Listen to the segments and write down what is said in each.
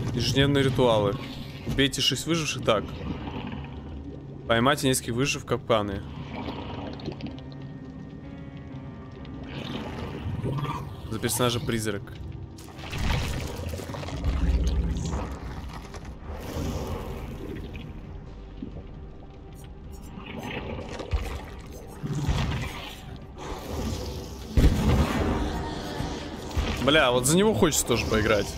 Ежедневные ритуалы. Убейте 6 выживших. Так. Поймайте нескольких выживших в капканы. За персонажа призрак. Бля, вот за него хочется тоже поиграть.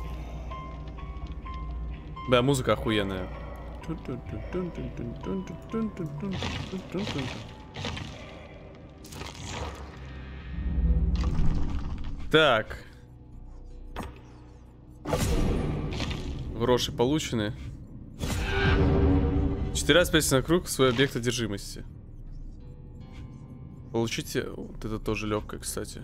Бля, музыка охуенная. Так. Гроши получены. 4 раз пейте на круг свой объект одержимости. Получите... Вот это тоже легкое, кстати.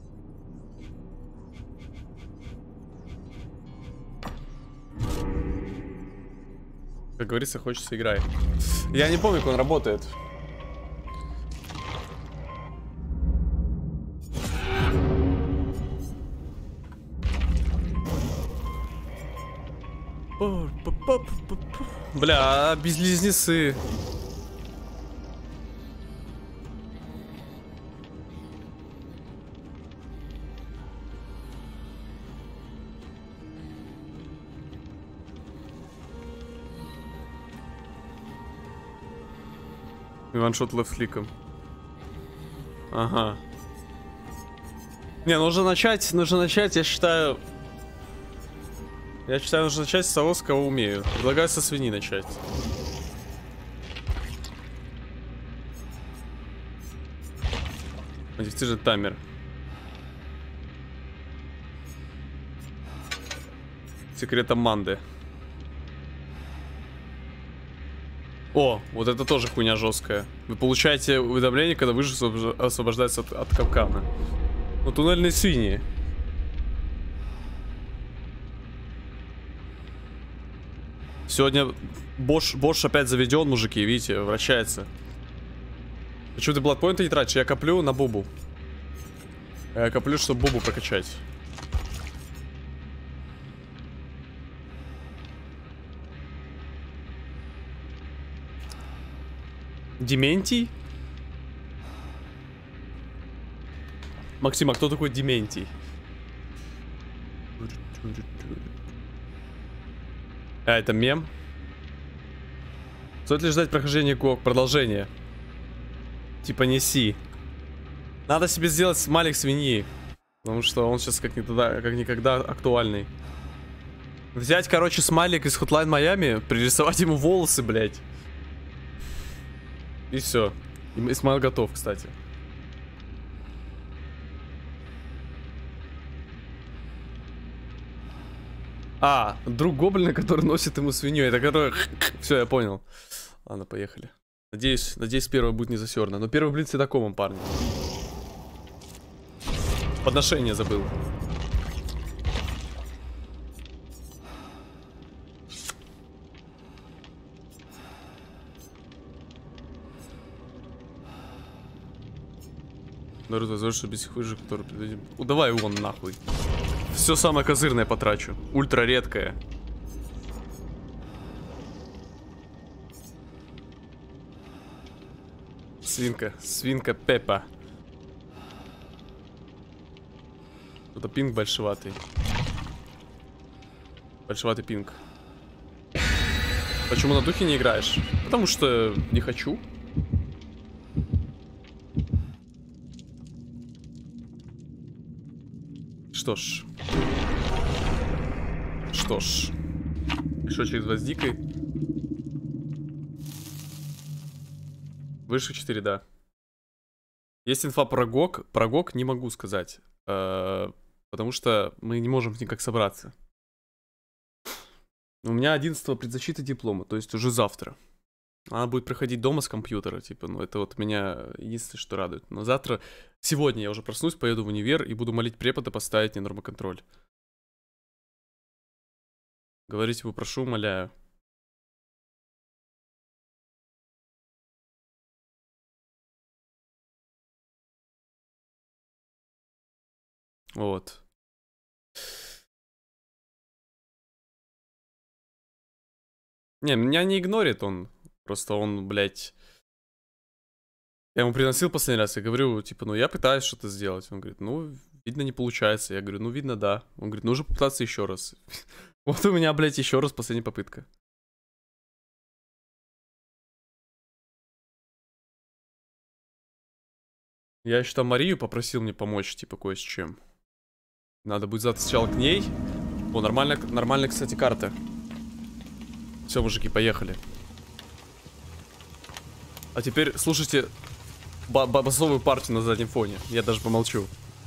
Как говорится, хочется играть. Я не помню, как он работает. Бля, близнецы. Ваншот лефт-кликом. Ага. Не, нужно начать, я считаю... нужно начать с того, с кого умею. Предлагаю со свиньи начать. Модифицировать таймер. Секрет Аманды. О, вот это тоже хуйня жесткая. Вы получаете уведомление, когда выживший освобождается от капкана. Ну, туннельные свиньи. Сегодня Бош опять заведен, мужики, видите, вращается. Почему ты бладпоинты не тратишь? Я коплю на Бубу. Я коплю, чтобы Бубу прокачать. Дементий? Максим, а кто такой Дементий? А, это мем? Стоит ли ждать прохождения ГОК? Продолжение. Типа неси. Надо себе сделать смайлик свиньи. Потому что он сейчас как никогда актуальный. Взять, короче, смайлик из Hotline Miami, пририсовать ему волосы, блядь. И все. И смайл готов, кстати. А, друг гоблина, который носит ему свинью. Это который... Все, я понял. Ладно, поехали. Надеюсь, первый будет не засерно. Но первый блин цветокомом, парни. Подношение забыл. Народ возможно, без их выжиг, который... Давай вон нахуй. Все самое козырное потрачу. Ультра редкое. Свинка Пеппа. Это пинг большеватый. Большеватый пинг. Почему на духе не играешь? Потому что не хочу. Что ж. Мешочек с гвоздикой. Выше 4, да. Есть инфа про ГОК. Про ГОК не могу сказать. Потому что мы не можем никак собраться. У меня 11-го предзащита диплома, то есть уже завтра. Она будет проходить дома с компьютера, типа, ну это вот меня единственное, что радует. Но завтра, сегодня я уже проснусь, поеду в универ и буду молить препода поставить мне нормоконтроль. Говорите, попрошу, умоляю. Вот. Не, меня не игнорит он. Просто он, блядь... Я ему приносил последний раз, я говорю, типа, ну я пытаюсь что-то сделать. Он говорит, ну, видно, не получается. Я говорю, ну, видно, да. Он говорит, нужно попытаться еще раз. Вот у меня, блядь, еще раз последняя попытка. Я еще там Марию попросил мне помочь, типа, кое с чем. Надо будет завтра сначала к ней. О, нормальная, кстати, карта. Все, мужики, поехали. А теперь слушайте басовую партию на заднем фоне. Я даже помолчу.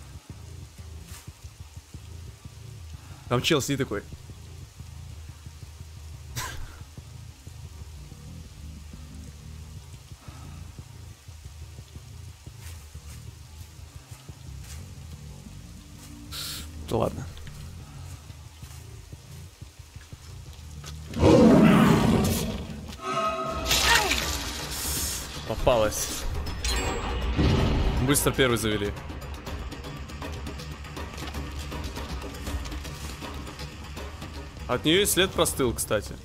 Там чел сидит такой. Да ладно. Попалась. Быстро первый завели. От нее и след простыл, кстати.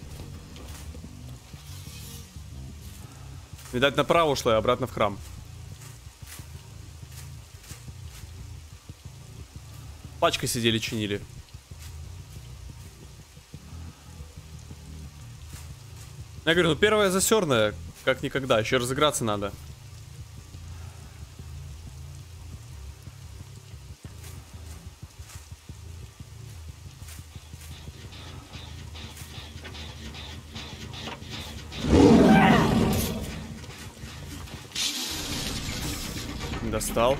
Видать, направо ушла и обратно в храм. Пачкой сидели, чинили. Я говорю, ну первая засерная, как никогда. Еще разыграться надо. Достал.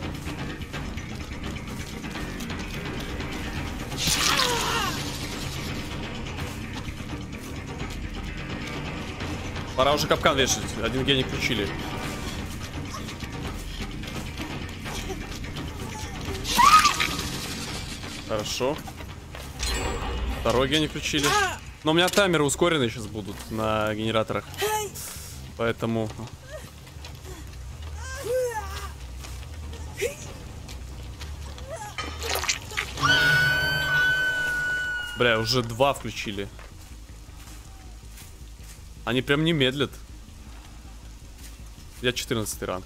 Пора уже капкан вешать. Один гений включили. Хорошо. Второй гений включили. Но у меня таймеры ускоренные сейчас будут на генераторах. Поэтому... Бля, уже 2 включили. Они прям не медлят. Я 14 ранг.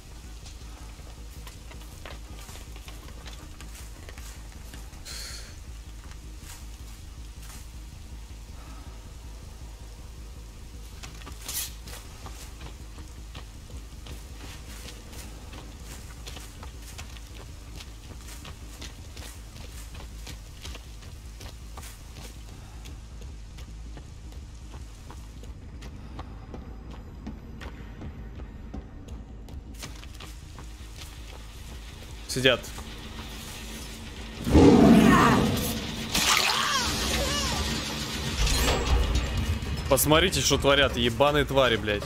Сидят. Посмотрите, что творят ебаные твари, блядь.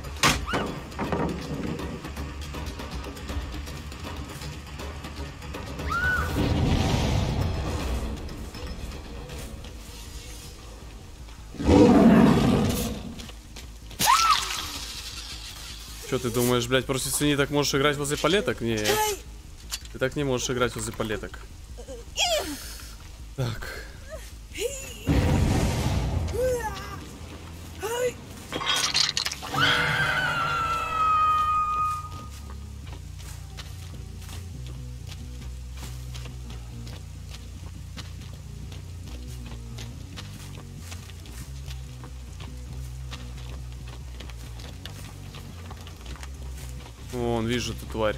Что ты думаешь, блядь, против свиньи так можешь играть возле палеток? Нет. Ты так не можешь играть возле палеток. Так. Вон, вижу эту тварь.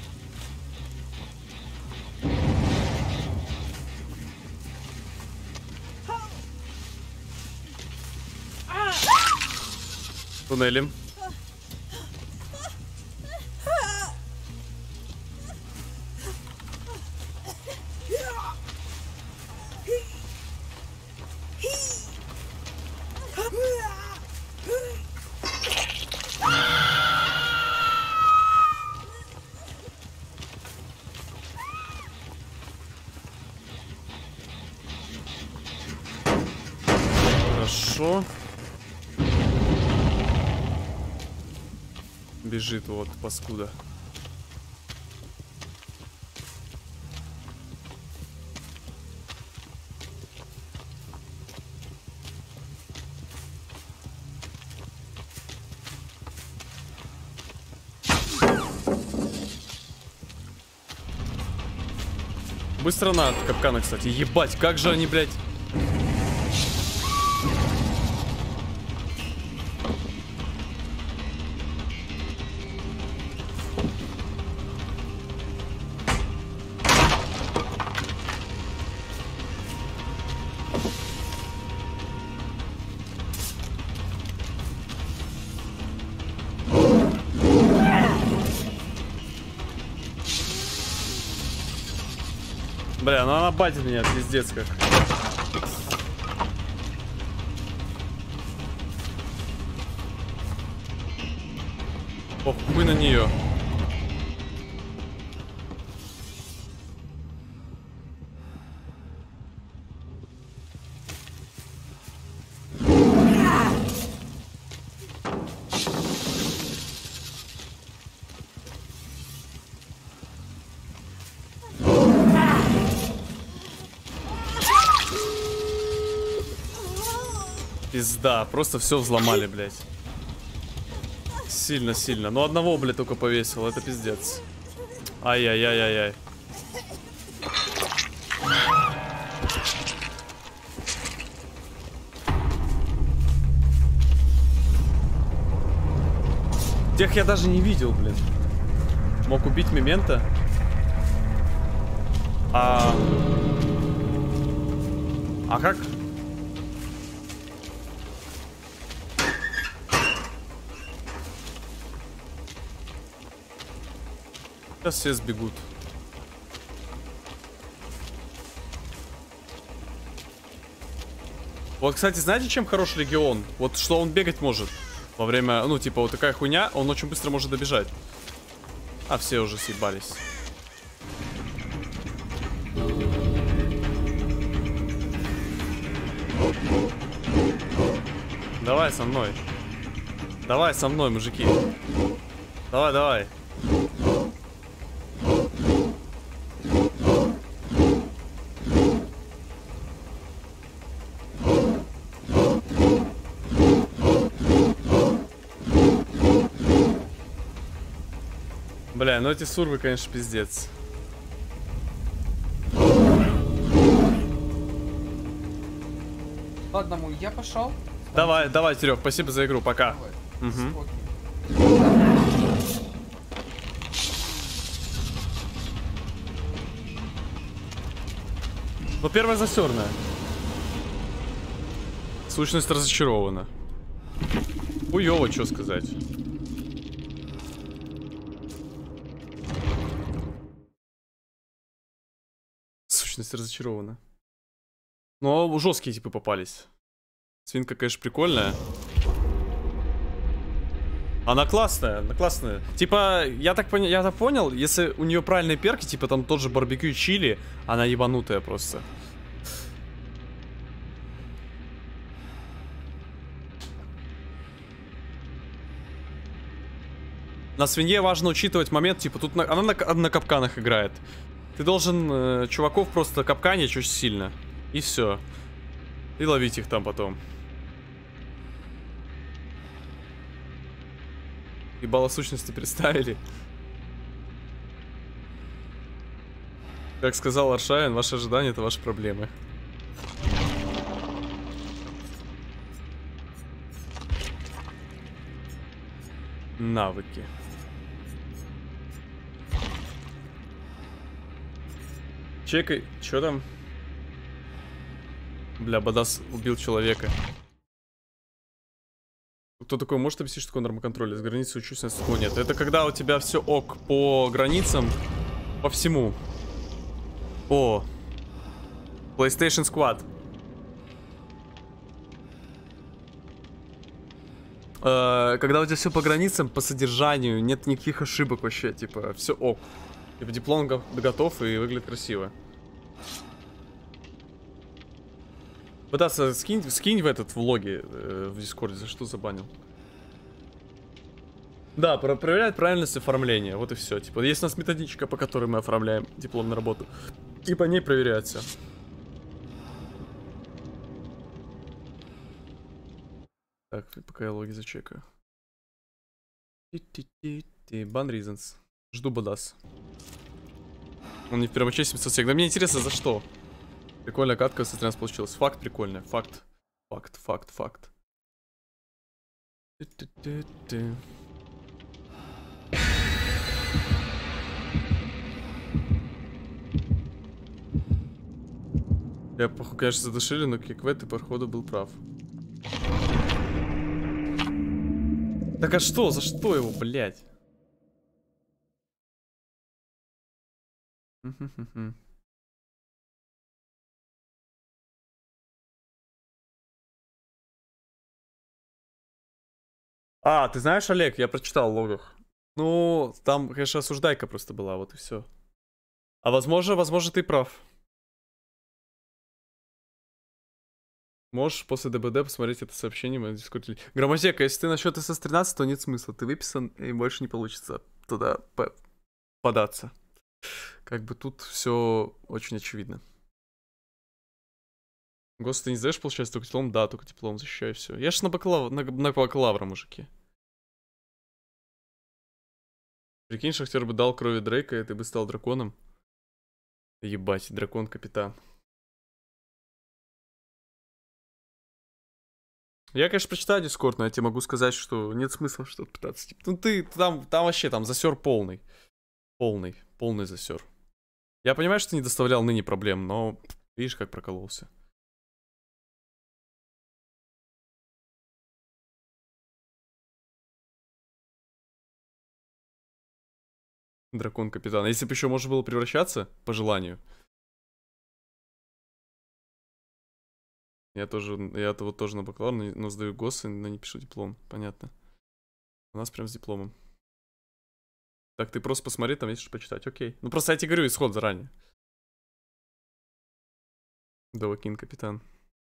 Туннелем. Хорошо. Бежит вот, паскуда. Быстро на капканы, кстати. Ебать, как же они, блядь. Бля, ну она батит меня, пиздец как. Похуй на нее. Пизда, просто все взломали, блядь. Сильно. Ну одного, блядь, только повесил, это пиздец. Ай-яй-яй-яй-яй. Тех я даже не видел, блин. Мог убить Мементо. А как? Сейчас все сбегут. Вот, кстати, знаете, чем хорош Легион? Вот что он бегать может во время, ну, типа, вот такая хуйня, он очень быстро может добежать. А все уже съебались. Давай со мной. Давай со мной, мужики. Давай. Бля, ну эти сурвы, конечно, пиздец. Ладно, мой, я пошел. Давай, Серег, спасибо за игру, пока. Угу. Ну, первая засерная. Сущность разочарована. Хуёво, что сказать. Сущность разочарована. Но жесткие типы попались. Свинка, конечно, прикольная. Она классная. Типа, я так понял, если у нее правильные перки, типа там тот же барбекю чили, она ебанутая просто. На свинье важно учитывать момент, типа, тут она на капканах играет. Ты должен чуваков просто капканить очень сильно. И все. И ловить их там потом. Ебало сущности представили. Как сказал Аршайн, ваши ожидания — это ваши проблемы. Навыки. Чекай, что там? Бля, Бадас убил человека. Кто такой может объяснить, что такое нормоконтроль? С границы учусь, на стекло нет. Это когда у тебя все ок по границам, по всему. О, PlayStation Squad. Когда у тебя все по границам, по содержанию, нет никаких ошибок вообще, типа, все ок. Типа, диплом готов и выглядит красиво. Пытаться скинь в этот влоги в Дискорде, за что забанил. Да, проверяет правильность оформления, вот и все. Типа, есть у нас методичка, по которой мы оформляем дипломную работу. И по ней проверяется. Так, пока я логи зачекаю. Ban reasons. Жду Бадас. Он не в первом части 700 сек. Да мне интересно, за что? Прикольная катка со 13 получилась. Факт прикольный. Факт. Факт, факт, факт. Я, конечно, задушили, но Киквет, ты, походу, был прав. Так а что? За что его, блядь? А, ты знаешь, Олег, я прочитал в логах. Ну, там, конечно, осуждайка просто была, вот и все. А возможно, ты прав. Можешь после ДБД посмотреть это сообщение, мы дискутили. Громозека, если ты насчет СС-13, то нет смысла. Ты выписан, и больше не получится туда податься. Как бы тут все очень очевидно. ГОСТ ты не сдаешь, получается, только диплом? Да, только диплом защищаю, все. Я ж на бакалавра, мужики. Прикинь, Шахтер бы дал крови Дрейка, и ты бы стал драконом. Ебать, дракон-капитан. Я, конечно, прочитаю Дискорд, но я тебе могу сказать, что нет смысла что-то пытаться. Типа, ну ты там вообще там засер полный. Полный засер. Я понимаю, что ты не доставлял ныне проблем, но видишь, как прокололся. Дракон-капитан. Если бы еще можно было превращаться, по желанию. Я-то вот тоже на бакалавр, но сдаю ГОСы, но не пишу диплом. Понятно. У нас прям с дипломом. Так, ты просто посмотри, там есть что почитать. Окей. Ну просто я тебе говорю исход заранее. Довакин, капитан.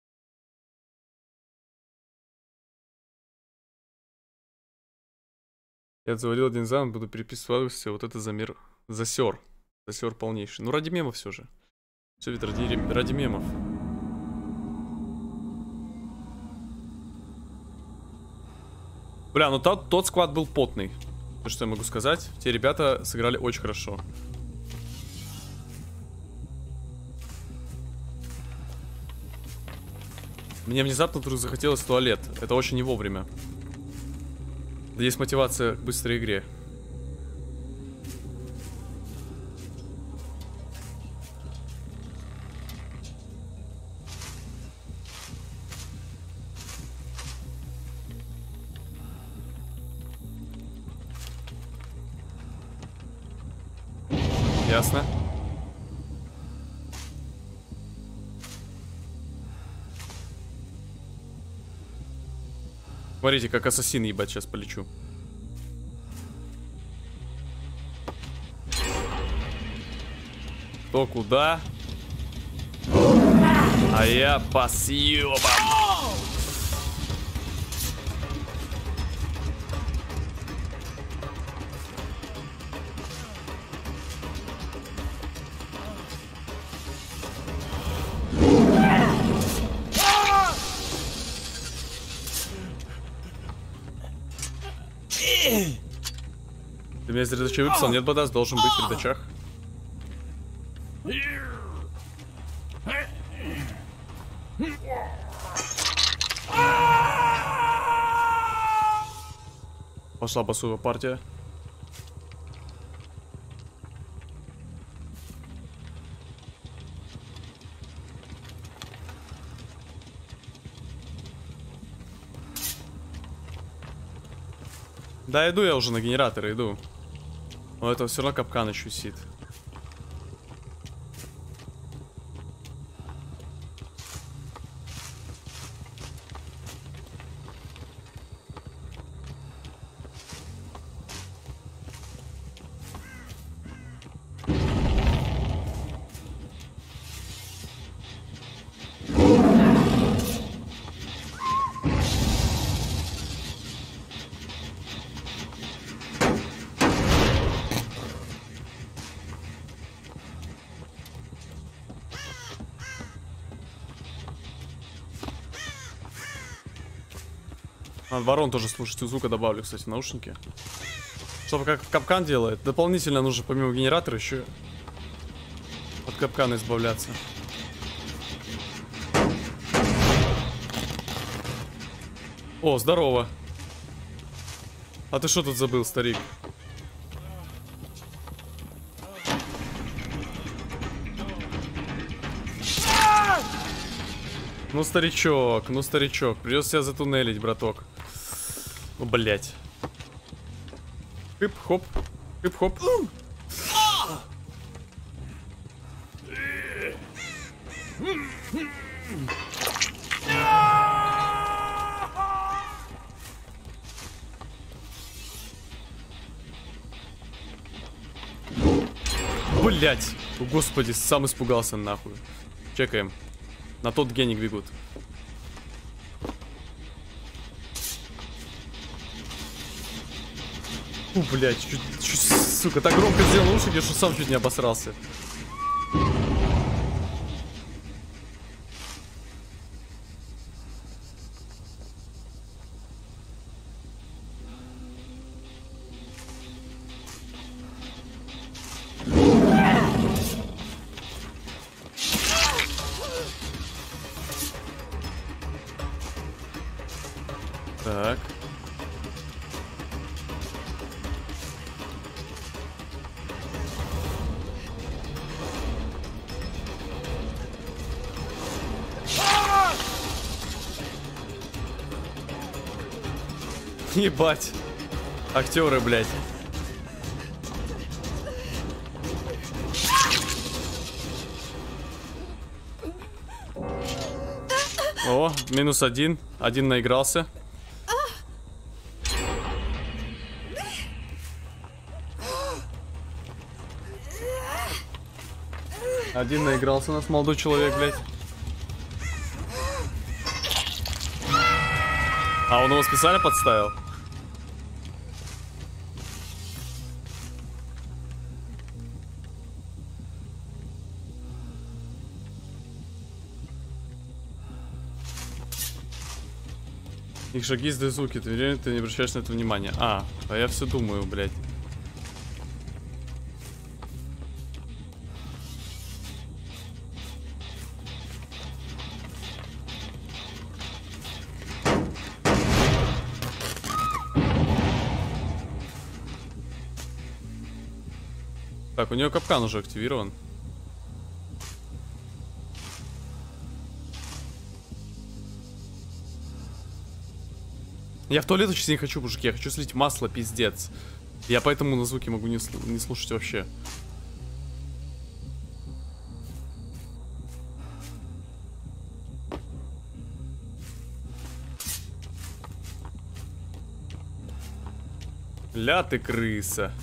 Я завалил один зам, буду переписывать все. Вот это замер. Засер. Засер полнейший. Ну ради мемов все же. Все ведь ради мемов. Бля, ну тот сквад был потный. То, что я могу сказать. Те ребята сыграли очень хорошо. Мне внезапно вдруг захотелось в туалет. Это очень не вовремя. Да есть мотивация к быстрой игре. Ясно. Смотрите, как ассасин, ебать, сейчас полечу. Кто куда? А я по съебам. Ты меня из редача выписал? Нет, Бадас, должен быть в редачах. Пошла басовая партия. Да, иду я уже на генераторы, иду. Но это все равно капкан еще висит. Ворон тоже слушайте, звука добавлю, кстати, в наушники. Чтобы как капкан делает. Дополнительно нужно помимо генератора еще капкана избавляться. О, здорово. А ты что тут забыл, старик? Ну, старичок, придется себя затуннелить, браток. Ну, блять. Хип-хоп, хип-хоп. Блять, о, господи, сам испугался нахуй. Чекаем. На тот геник бегут. Блять, чуть, сука, так громко сделал уши, что сам чуть не обосрался. Так. Ебать. Актеры, блядь. О, -1. Один наигрался. Один наигрался у нас, молодой человек, блядь. А он его специально подставил? Их шаги издают звуки, ты не обращаешь на это внимания. А я все думаю, блядь. Так, у нее капкан уже активирован. Я в туалет очень не хочу, мужики. Я хочу слить масло, пиздец. Я поэтому на звуки могу не слушать вообще. Ля ты крыса.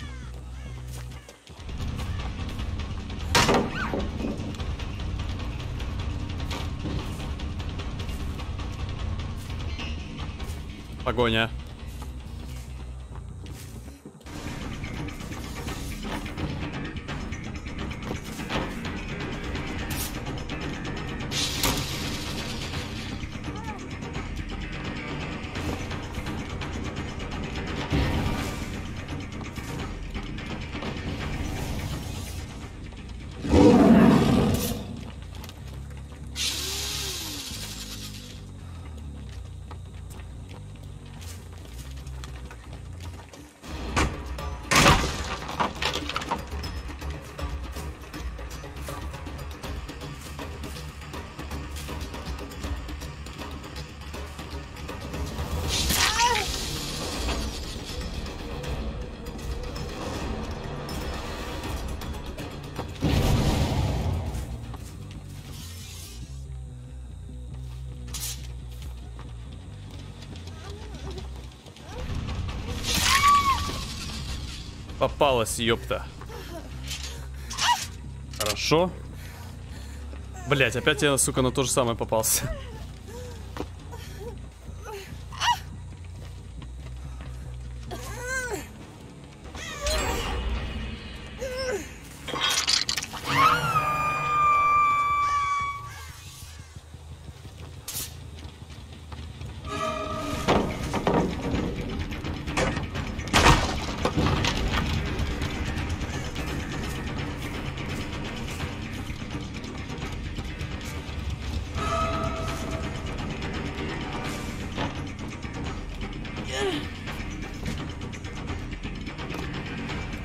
Погоня. Попалась, ёпта. Хорошо. Блять, опять я, сука, на то же самое попался.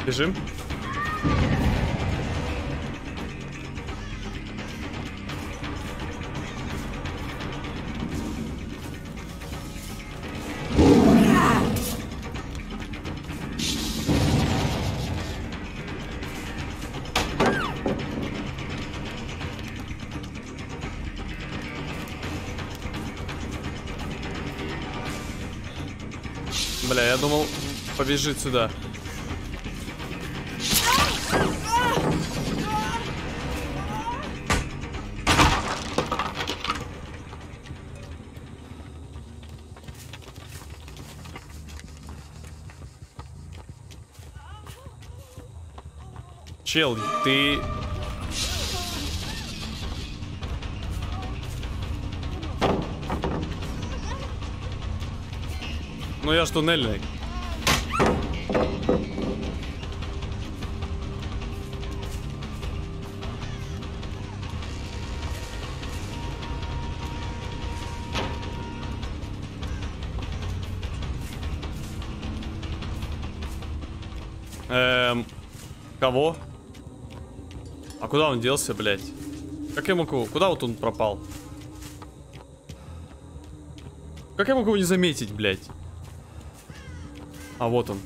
Бежим. Бля, я думал, побежит сюда. Чел, ты... Ну я ж туннельный. Кого? А куда он делся, блядь? Как я могу... Куда вот он пропал? Как я могу его не заметить, блядь? А вот он.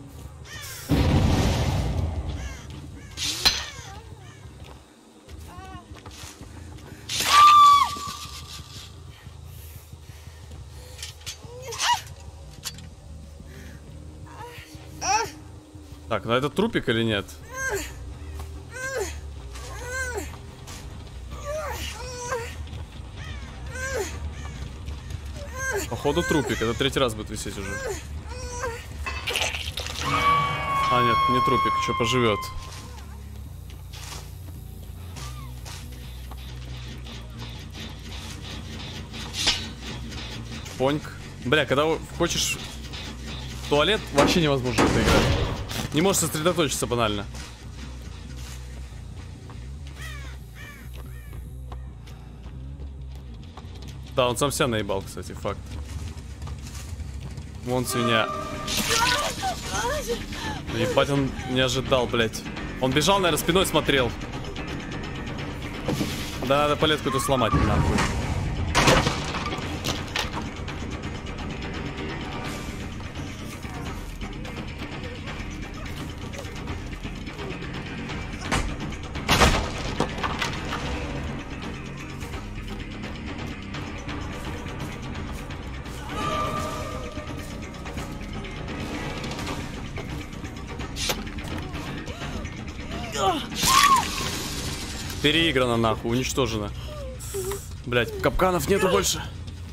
Так, ну это трупик или нет? Походу трупик, это третий раз будет висеть уже. А, нет, не трупик, что поживет. Поньк. Бля, когда хочешь в туалет, вообще невозможно это играть. Не можешь сосредоточиться банально. Да, он сам себя наебал, кстати, факт. Вон свинья. Ебать, он не ожидал, блядь. Он бежал, наверное, спиной смотрел. Да, надо палетку эту сломать, нахуй. Переиграно, нахуй, уничтожено. Блять, капканов нету больше.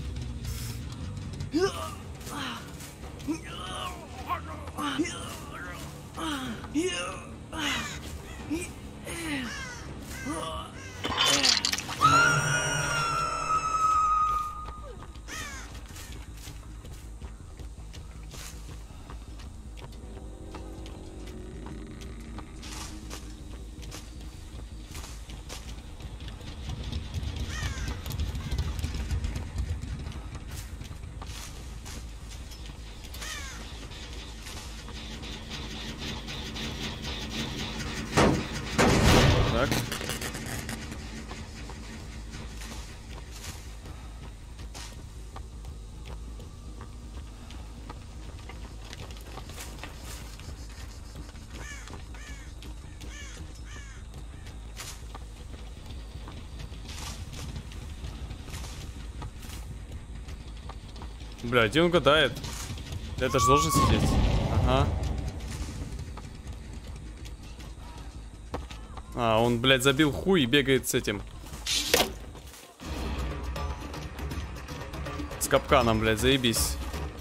Так. Бля, где он гадает? Это же должен сидеть. Ага. А, он, блядь, забил хуй и бегает с этим. С капканом, блядь, заебись.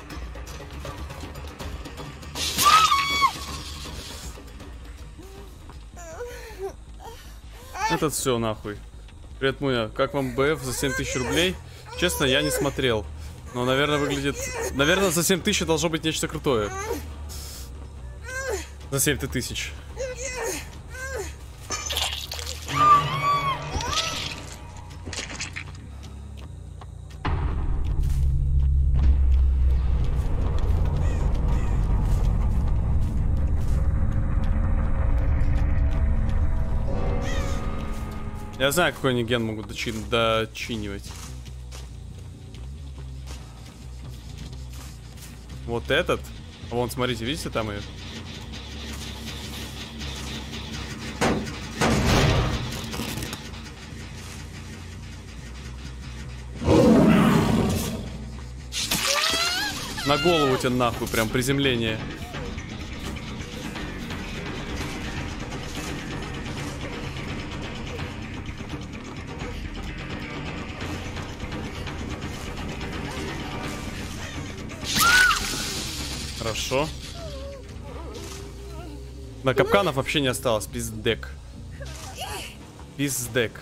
Этот все нахуй. Привет, Муя. Как вам БФ за 7000 рублей? Честно, я не смотрел. Но, наверное, выглядит... Наверное, за 7000 должно быть нечто крутое. За 7000. Я знаю, какой они ген могут дочинивать. Вот этот. Вон, смотрите, видите, там ее. На голову тебе нахуй, прям приземление. Хорошо. На капканов вообще не осталось. Пиздек. Пиздек.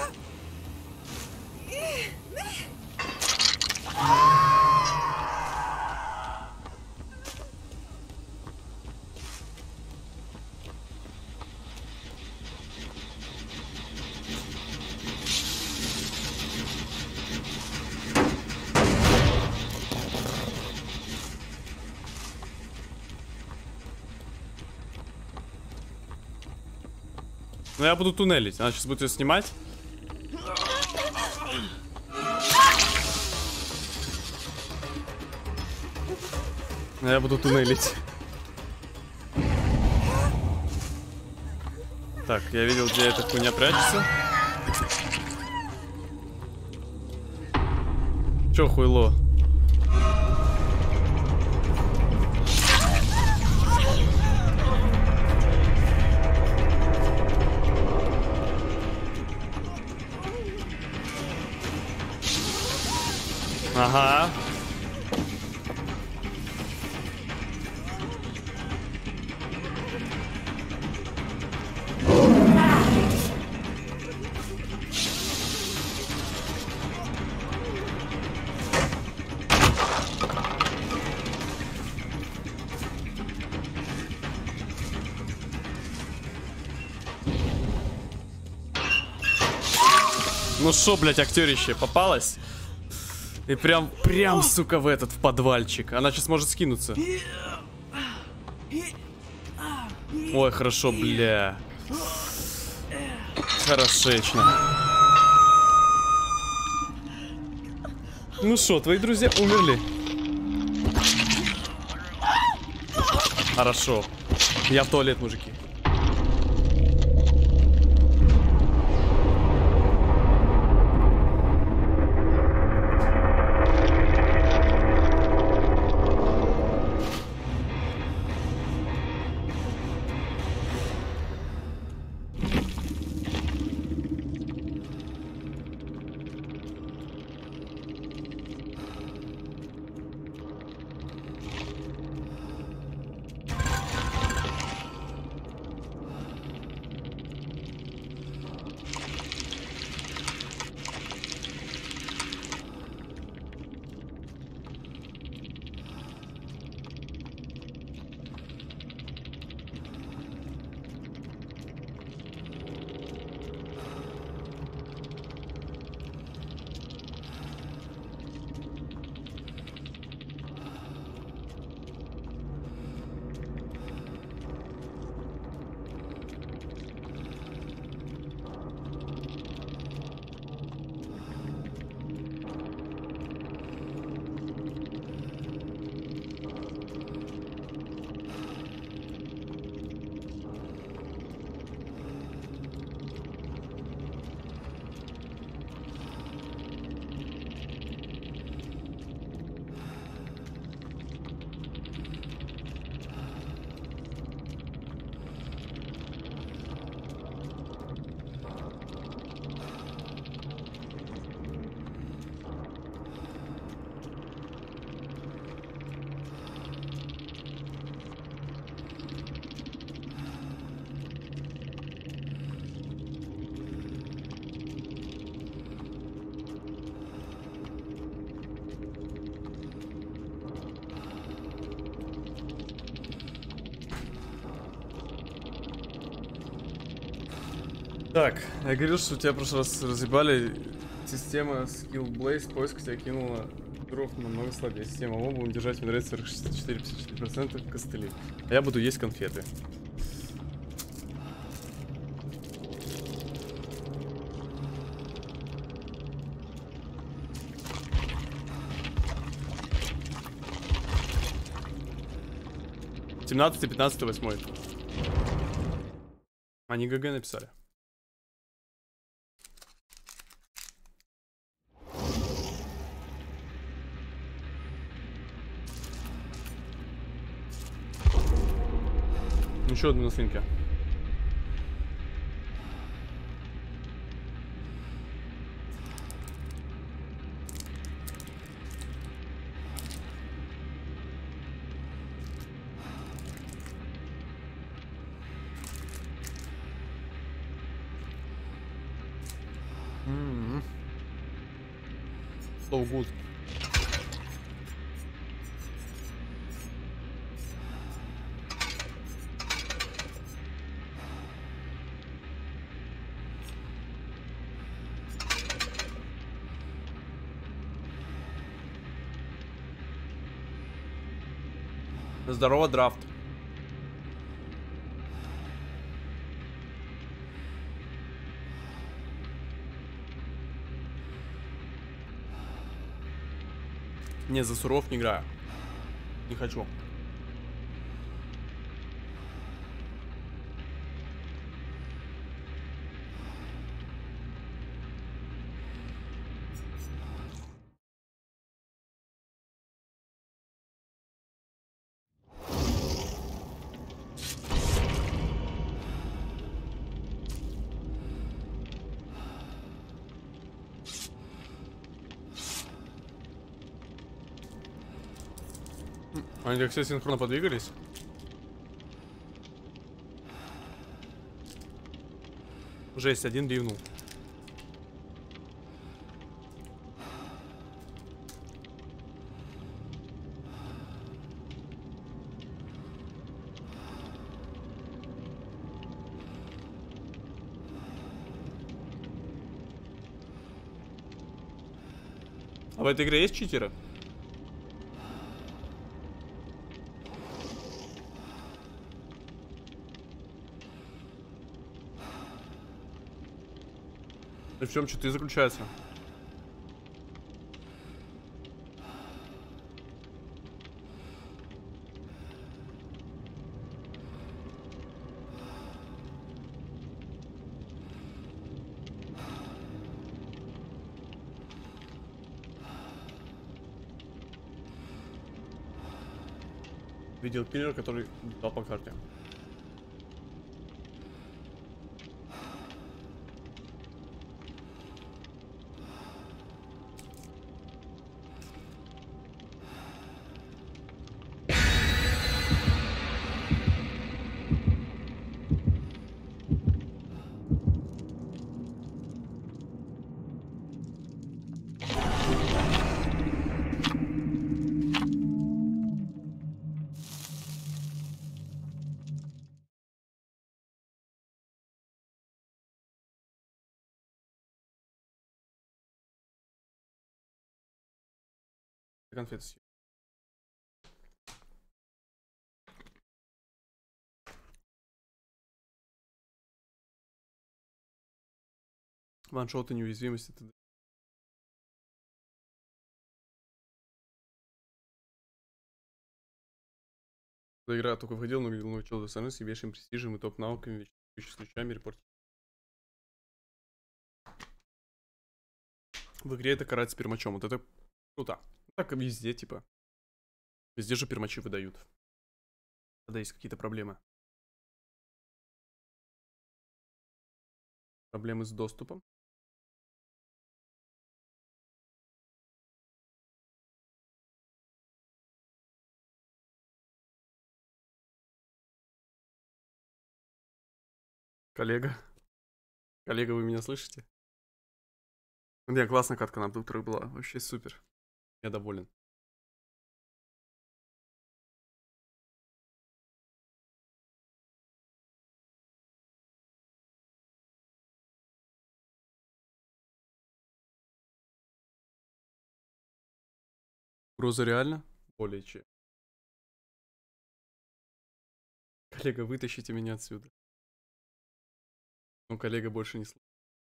Ну я буду туннелить. Она сейчас будет ее снимать. Но я буду туннелить. Так, я видел, где эта хуйня прячется. Чё хуйло? Ага. Ну шо, блядь, актерище, попалась? И прям, сука, в этот, в подвальчик. Она сейчас может скинуться. Ой, хорошо, бля. Хорошечно. Ну шо, твои друзья умерли? Хорошо. Я в туалет, мужики. Так, я говорил, что у тебя в прошлый раз разъебали. Система Skill Blaze поиск тебя кинула дров намного слабее. Система ОМО будем держать винрейт 44-54% костылей. А я буду есть конфеты. 17, 15, 8. Они ГГ написали. Еще одну на свинке. So good. Здорово, драфт. Не, за суров не играю. Не хочу. Они так все синхронно подвигались. Жесть, один ливнул. А в этой игре есть читеры? И в чем что-то и заключается? Видел киллера, который дал по карте. Конфеты съел. Ваншоты, неуязвимости. Когда игра только выходила, но видел чел СНС с вешаем престижем и топ-науками, вечером с ключами, репорт. В игре это карать с пермачом. Вот это круто. Так и везде, типа. Везде же пермачи выдают. Когда есть какие-то проблемы. Проблемы с доступом. Коллега. Коллега, вы меня слышите? Не, классная катка на абдукторах была. Вообще супер. Я доволен. Угроза реально? Более чем. Коллега, вытащите меня отсюда. Ну, коллега больше не слышит.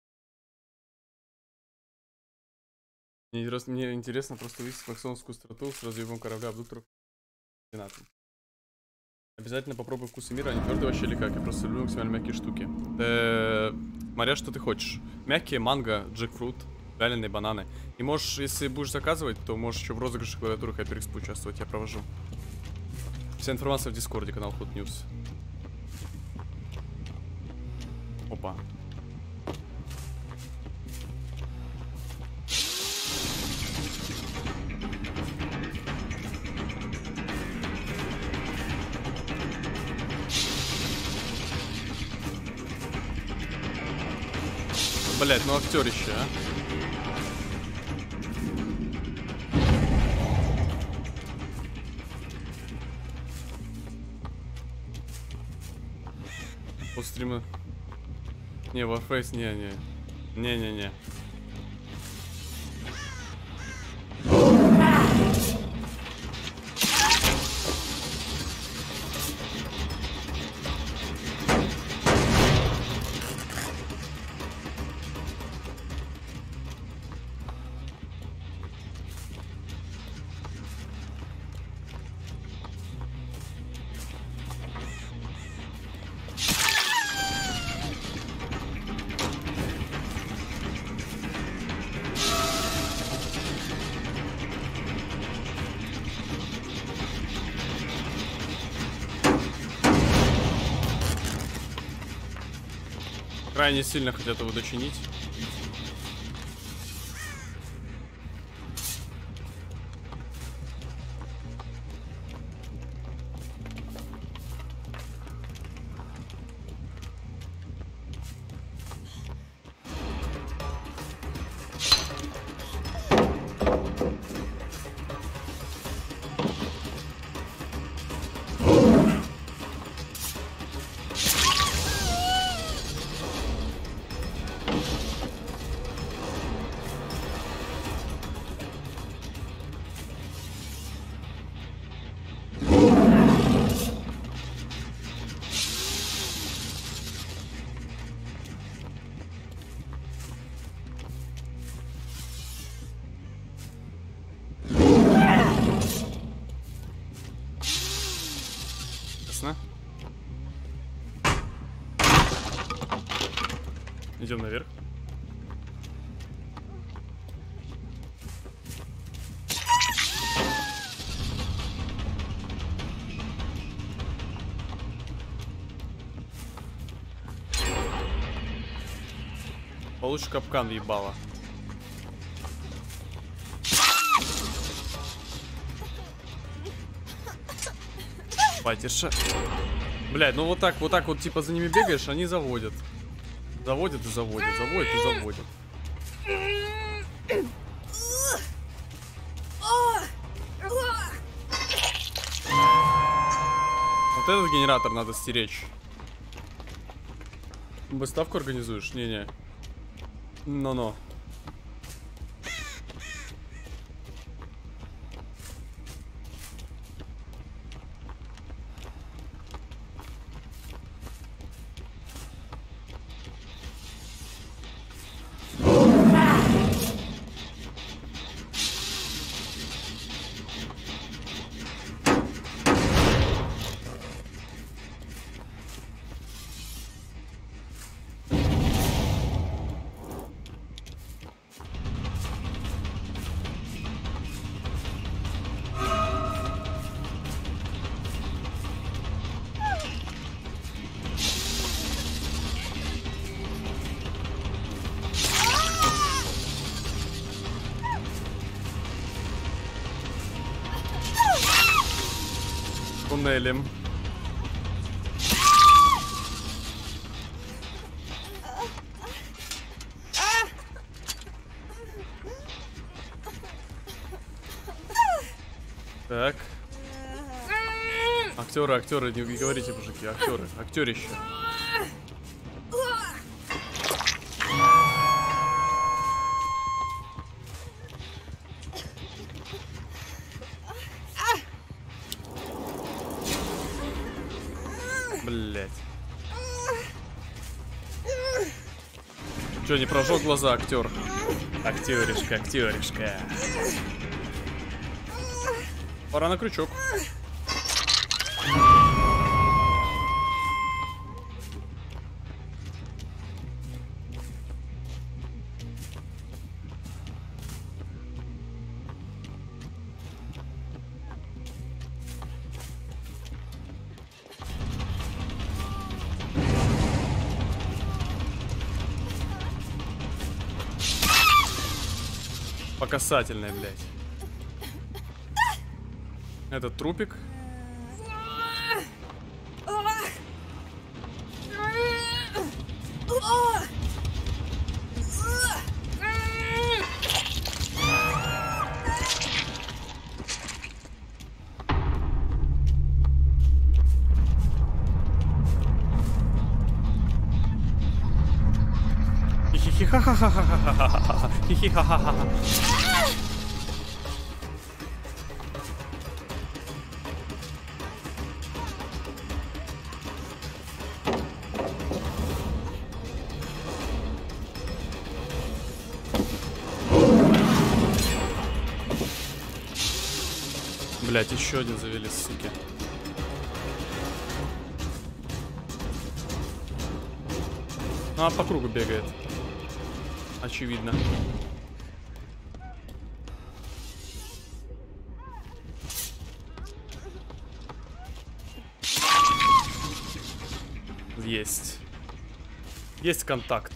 Мне интересно просто увидеть максимумскую страту с разъемом корабля абдукторов. Обязательно попробуй вкусы мира, они твердые вообще или как? Я просто люблю максимально мягкие штуки. Смотря что ты хочешь. Мягкие манго, джекфрут, вяленые бананы. И можешь, если будешь заказывать, то можешь еще в розыгрыше клавиатуры HyperX поучаствовать, я провожу. Вся информация в Дискорде, канал Hot News. Опа. Блять, ну актерище, а. По стриму. Не, Warface, не. Не. Крайне сильно хотят его дочинить. Идем наверх. Получше капкан въебало. Батиша. Блядь, ну вот так вот типа за ними бегаешь, они заводят. Заводят и заводят, заводят и заводят. Вот этот генератор надо стеречь. Выставку организуешь? Не-не. Но-но. Туннелем. Так. Актеры, не говорите, мужики, актерище. Блять. Че, не прожег глаза, актер? Актеришка. Пора на крючок. касательной, блядь. Этот трупик. Хи-хи-ха-ха-ха-ха-ха-ха-ха-ха. Хи-хи-ха-ха-ха. Блять, еще один завели, суки. Ну, а по кругу бегает. Очевидно. Есть. Есть контакт.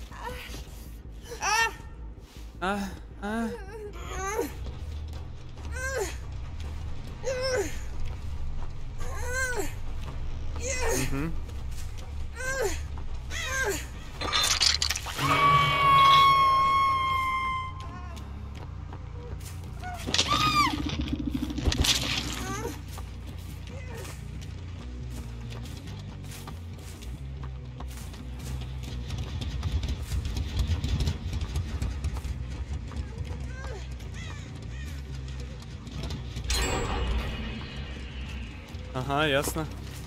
Угу. Ага, ясно.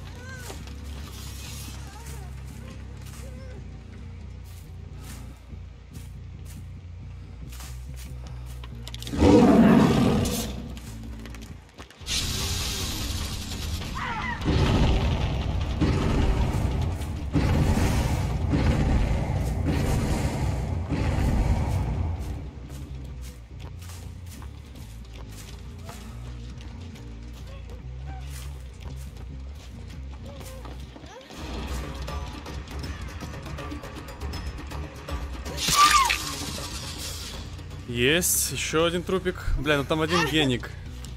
Есть еще один трупик. Бля, ну там один геник.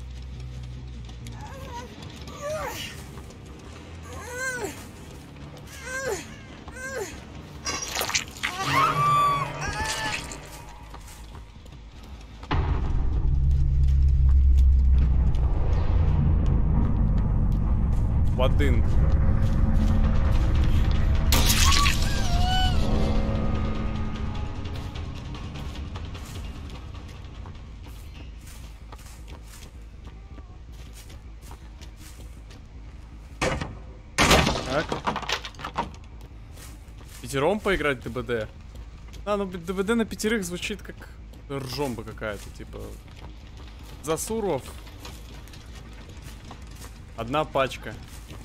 Один. Так. Пятером поиграть ДБД? А, ну ДБД на пятерых звучит как ржомба какая-то, типа засуров. Одна пачка.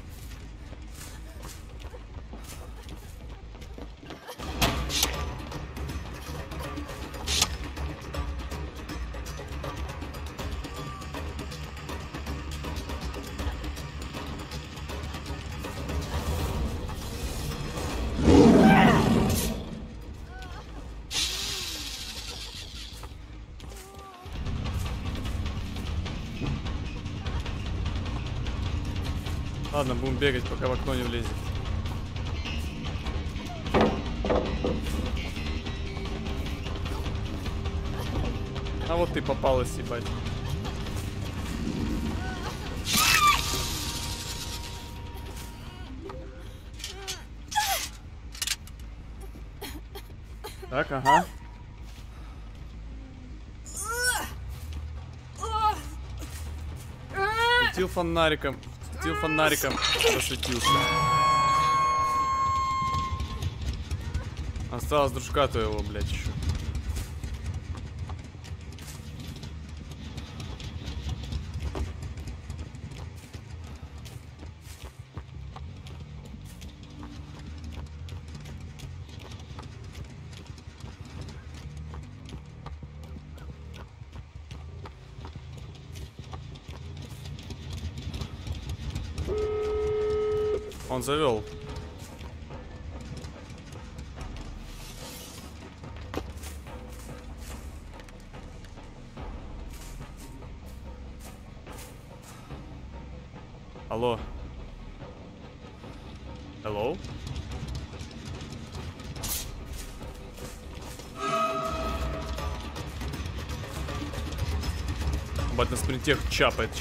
Ладно, будем бегать, пока в окно не влезет. А вот ты попалась, ебать. Так, ага. Светил фонариком. Светил фонариком. Засветился. Осталось дружка твоего, блядь, еще. Он завел. Алло. Hello? Бать, на спринте чапает.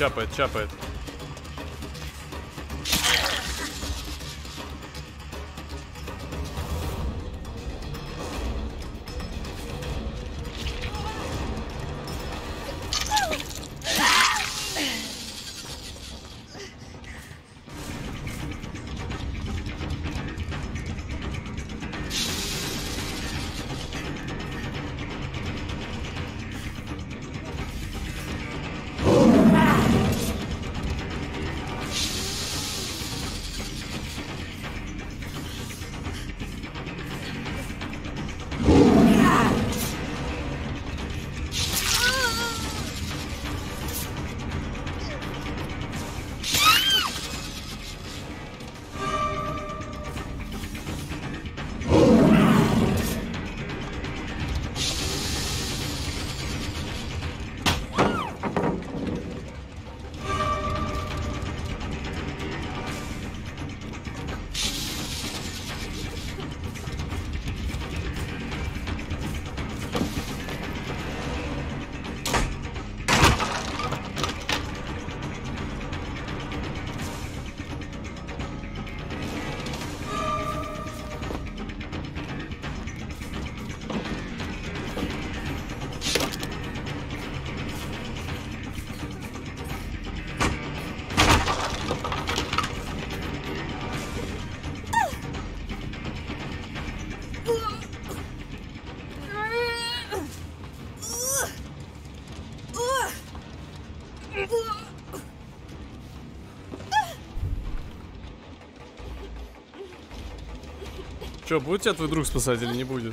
Че, будет тебя твой друг спасать или не будет?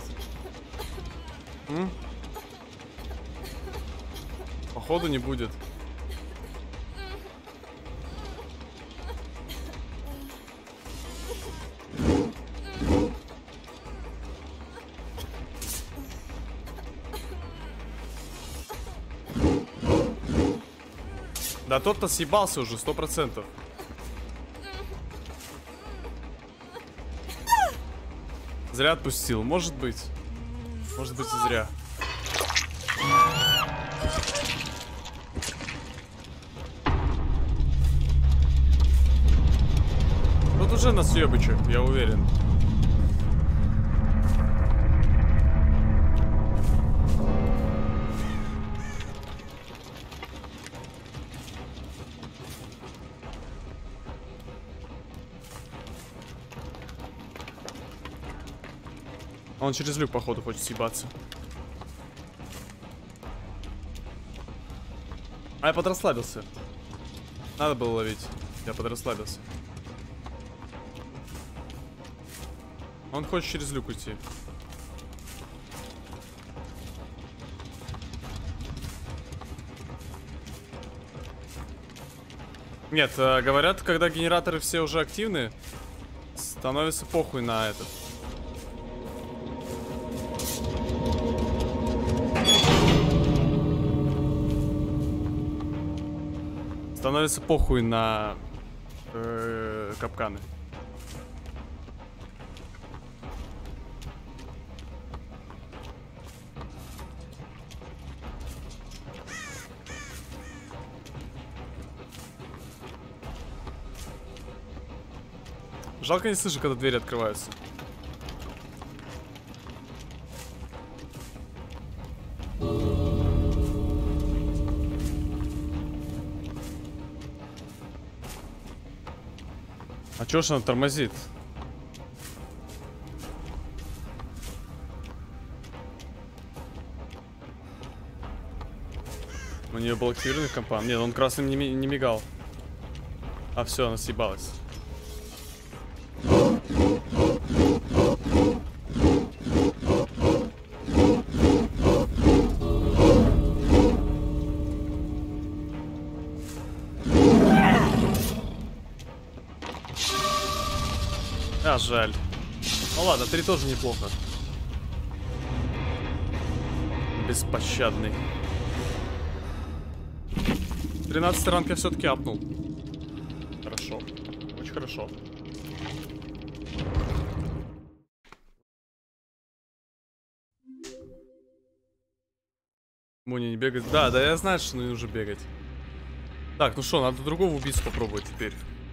Походу не будет. Да тот-то съебался уже, 100%. Зря отпустил, может быть. Может быть и зря. Тут уже на съебычек, я уверен. Он через люк, походу, хочет съебаться. А я подрасслабился. Надо было ловить. Я подрасслабился. Он хочет через люк уйти. Нет, говорят, когда генераторы все уже активны, становится похуй на этот. Становится похуй на капканы. Жалко, не слышу, когда двери открываются. А чё ж она тормозит? У нее был активированный компан. Нет, он красным не мигал. А все, она съебалась. А, жаль. Ну ладно, 3 тоже неплохо. Беспощадный. 13 ранг я все-таки апнул. Хорошо. хорошо. Моня не бегать. Да, я знаю, что не нужно бегать. Так, ну что, надо другого убийцу попробовать теперь.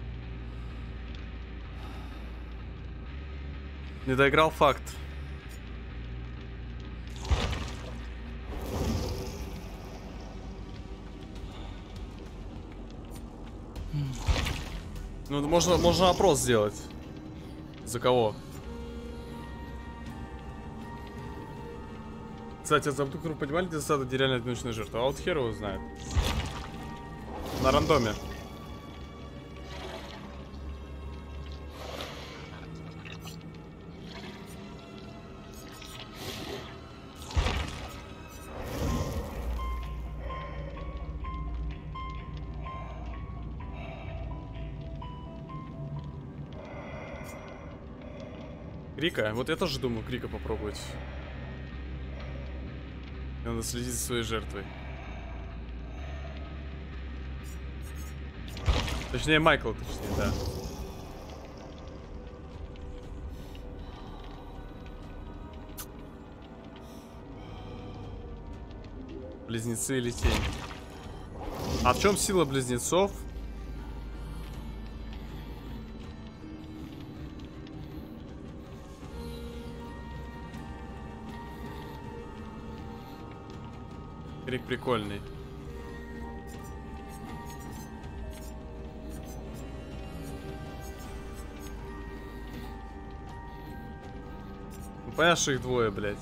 Не доиграл факт. Ну, можно опрос сделать. За кого? Кстати, за Абдукру понимали, где засада, где реально одиночная жертва? А вот хер его знает. На рандоме. Крика? Вот я тоже думаю Крика попробовать. Надо следить за своей жертвой. Точнее, Майкл, точнее, да. Близнецы или тень? А в чем сила близнецов? Крик прикольный. Ну, понятно, что их двое, блядь.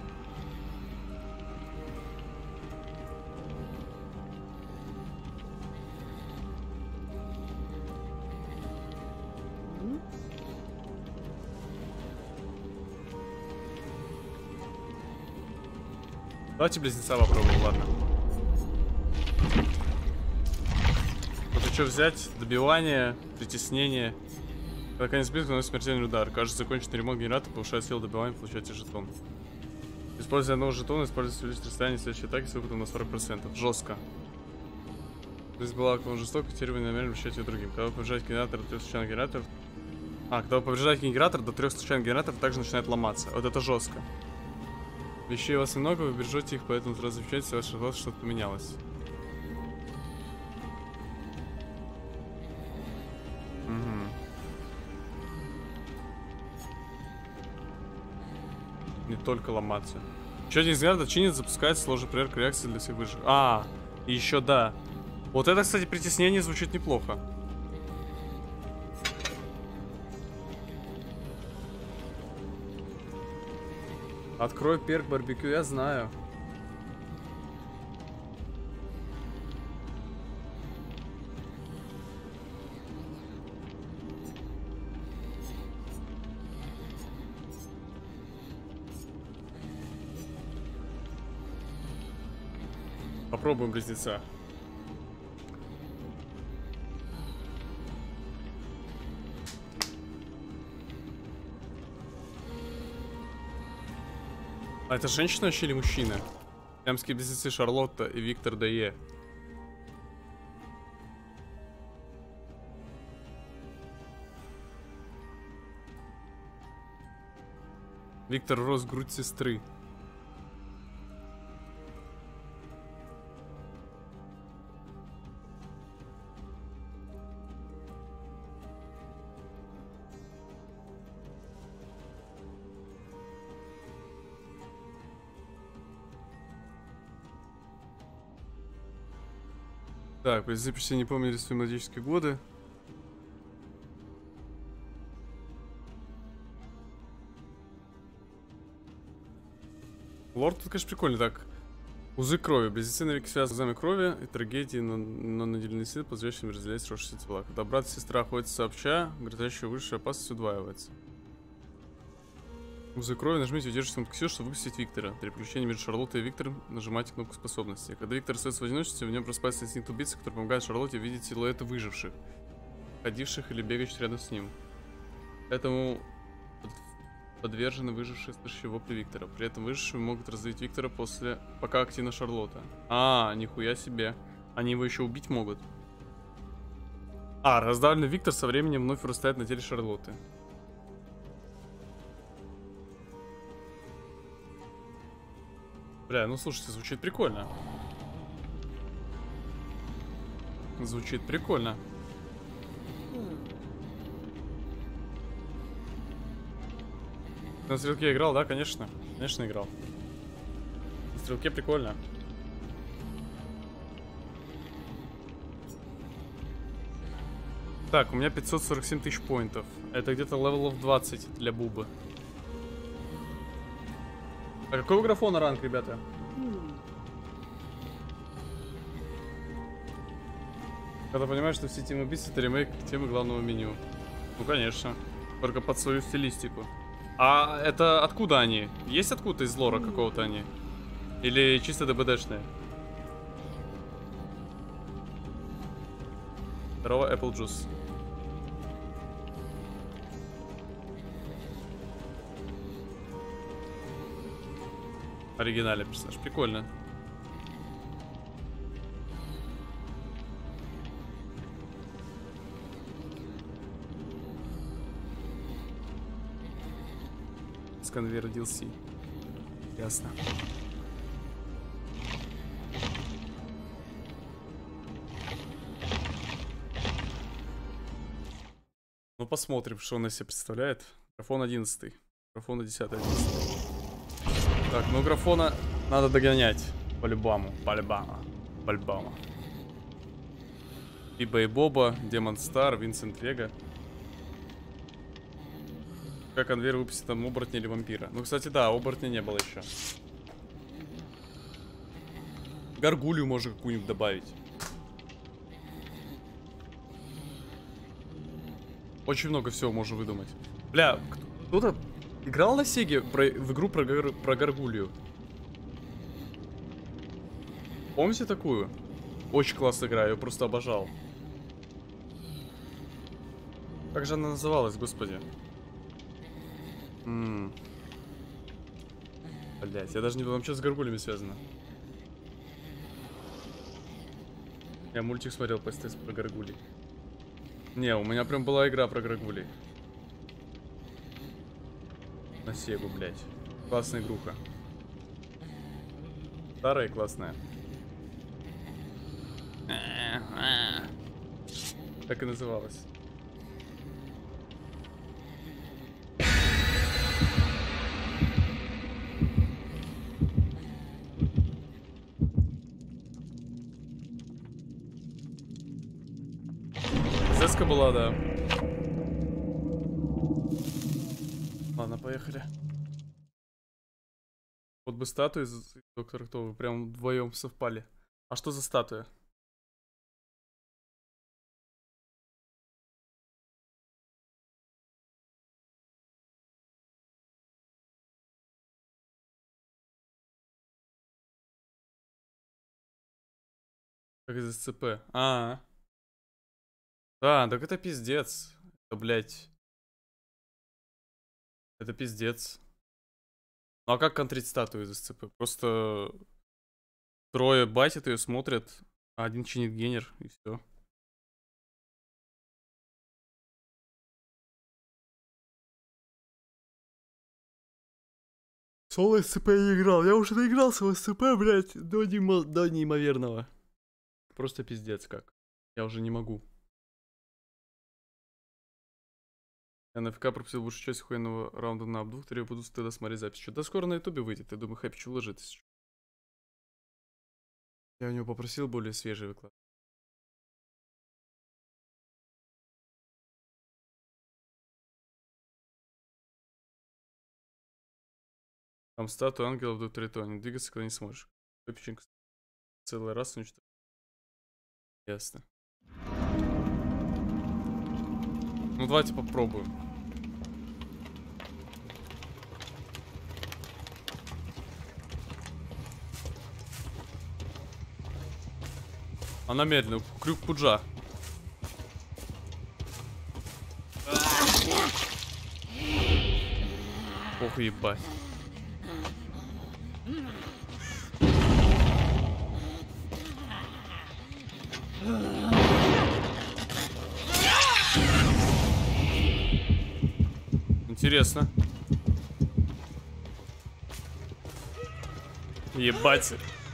Давайте близнеца попробуем, ладно. Вот и что взять? Добивание, притеснение. Когда конец битвы наносит смертельный удар. Кажется, законченный ремонт генератора повышает силу добивания, получаете жетон. Используя одного жетона, используйте увеличить расстояние следующей атаки с выходом на 40%. Жестко. Здесь была около жестоко, теперь вы намерены вращать ее другим. Когда вы повреждаете генератор до 3 случайных генераторов... когда вы повреждаете генератор до 3 случайных генераторов, также начинает ломаться. Вот это жестко. Вещей у вас немного, вы бережете их, поэтому сразу замечаете, ваше глаз что-то поменялось. Угу. Не только ломаться. Еще один взгляд чинит, запускается сложная проверка реакции для всех выживших. И еще да. Вот это, кстати, притеснение звучит неплохо. Открой перк барбекю, я знаю. Попробуем близнеца. А это женщина вообще или мужчина? Сиамские близнецы Шарлотта и Виктор Дае. Виктор рос грудь сестры. Так, близнецы почти не помнили свои младенческие годы. Лорд тут, конечно, прикольный. Так, узы крови. Близнецы навеки связаны с узами крови и трагедии, но наделены силы, позволяющими разделять сросшиеся тела. Когда брат и сестра ходят сообща, грозящая высшая опасность удваивается. Узы крови нажмите, удержите кнопку Q, чтобы выпустить Виктора. При переключении между Шарлоттой и Виктором нажимайте кнопку способности. Когда Виктор остается в одиночестве, в нем просыпается инстинкт убийцы, который помогает Шарлотте видеть силуэты выживших, ходивших или бегающих рядом с ним. Поэтому подвержены выжившие, слышащие вопли Виктора. При этом выжившие могут раздавить Виктора пока активна Шарлотта. Нихуя себе. Они его еще убить могут. А, раздавленный Виктор со временем вновь вырастает на теле Шарлотты. Бля, ну слушайте, звучит прикольно. Звучит прикольно. На стрелке играл, да, конечно. Конечно, играл. На стрелке прикольно. Так, у меня 547 тысяч поинтов. Это где-то левелов 20 для Бубы. А какой у графона ранг, ребята? Когда понимаешь, что все темы убийств это ремейк темы главного меню. Ну конечно. Только под свою стилистику. А это откуда они? Есть откуда из лора какого-то они? Или чисто ДБДшные? Здорово, Apple Juice. Оригинальный персонаж. Прикольно. Сканвер DLC. Ясно. Ну посмотрим, что он из себя представляет. Графон 11. Графон 10, 11. Так, ну графона надо догонять. По-любому. По-любому. По-любому. Биба и Боба, Демон Стар, Винсент Вега. Как конвейер выпустит там оборотня или вампира. Ну, кстати, да, оборотня не было еще. Гаргулью можно какую-нибудь добавить. Очень много всего можно выдумать. Бля, кто-то играл на Сеге в игру про Гаргулью? Помните такую? Очень классная игра, я ее просто обожал. Как же она называлась, господи? Блять, я даже не думаю, что с Гаргульями связано. Я мультик смотрел по СТС про Гаргулей. Не, у меня прям была игра про Гаргулей. На Сегу, блять. Классная игруха. Старая и классная. Так и называлась. Зеска была, да. Ладно, поехали. Вот бы статуи из Доктора Кто, вы прям вдвоем совпали. А что за статуя? Как из СЦП. Да, так это пиздец. Это, блядь. Это пиздец. Ну а как контрить статую из СЦП? Просто трое батят ее, смотрят, а один чинит генер, и все. Соло СЦП я не играл. Я уже наигрался в СЦП, блядь, до неимоверного. Просто пиздец как. Я уже не могу. Я на ФК пропустил большую часть охуенного раунда на ап-2, я буду тогда смотреть запись. Что-то скоро на ютубе выйдет, я думаю, Хэппич уложится. Я у него попросил более свежий выклад. Там статуя ангелов до тритона. Двигаться, когда не сможешь. Хэппичинг целый раз уничтожить. Ясно. Ну давайте попробуем. Она медленно. Крюк Пуджа. Ох, ебать. Интересно. Ебать.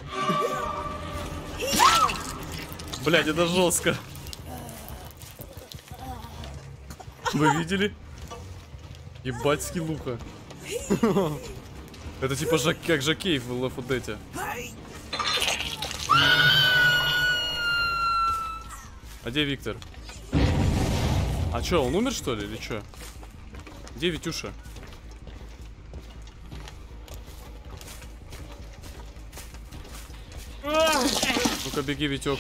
Блядь, это жестко. Вы видели? Ебать скиллуха. Это типа как Жакей в Left 4 Dead. А где Виктор? А чё, он умер что ли или чё? Где Витюша? Ну-ка беги, Витек.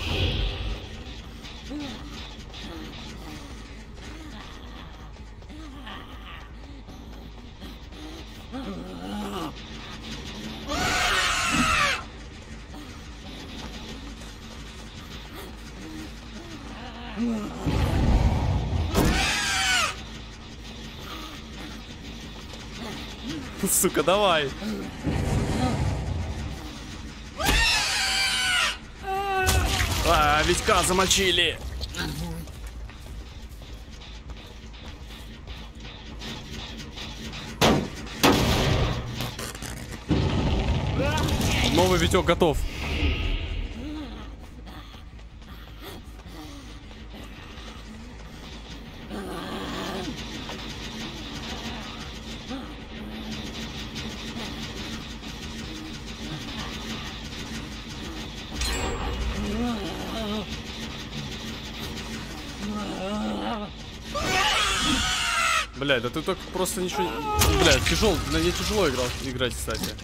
Сука, давай. Витька замочили. Новый Витек готов. Блядь, да ты так просто ничего... Блядь, тяжело, на ней тяжело играть, кстати.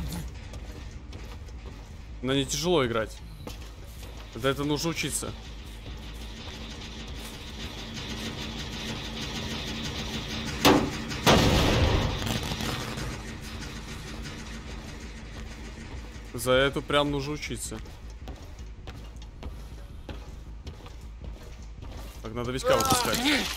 На ней тяжело играть. Да это нужно учиться. За эту прям нужно учиться. Так, надо Витька выпускать.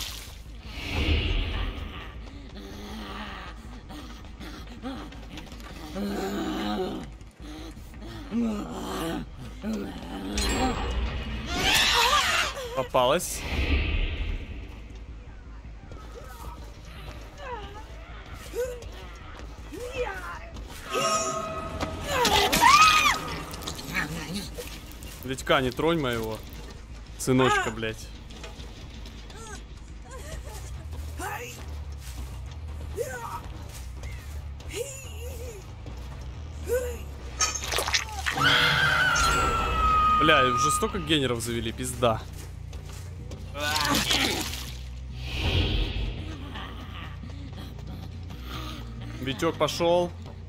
Попалась. Витька, не тронь моего сыночка, блядь. Бля, уже столько генеров завели, пизда. Витек пошел.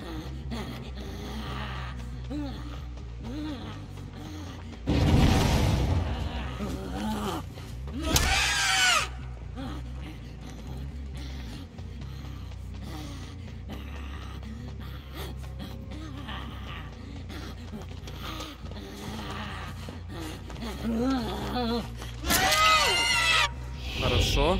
Хорошо.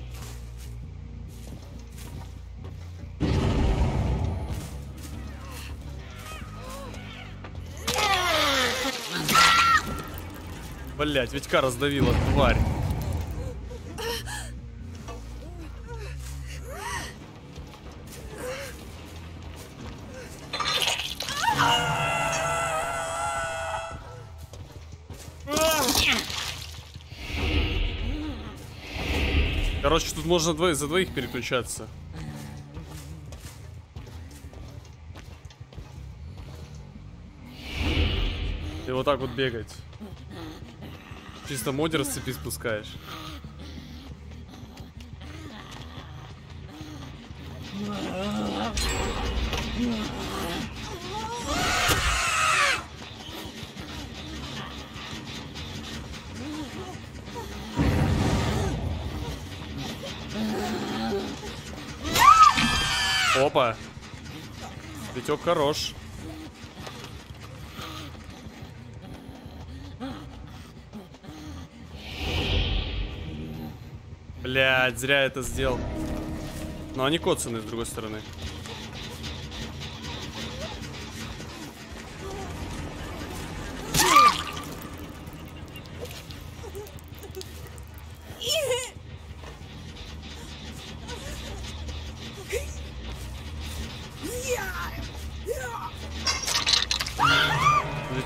Блять, Витька раздавила, тварь. Короче, тут можно за двоих переключаться. И вот так вот бегать. Чисто модер с цепи спускаешь. Опа. Витек хорош. Блядь, зря это сделал. Но они коцаны с другой стороны.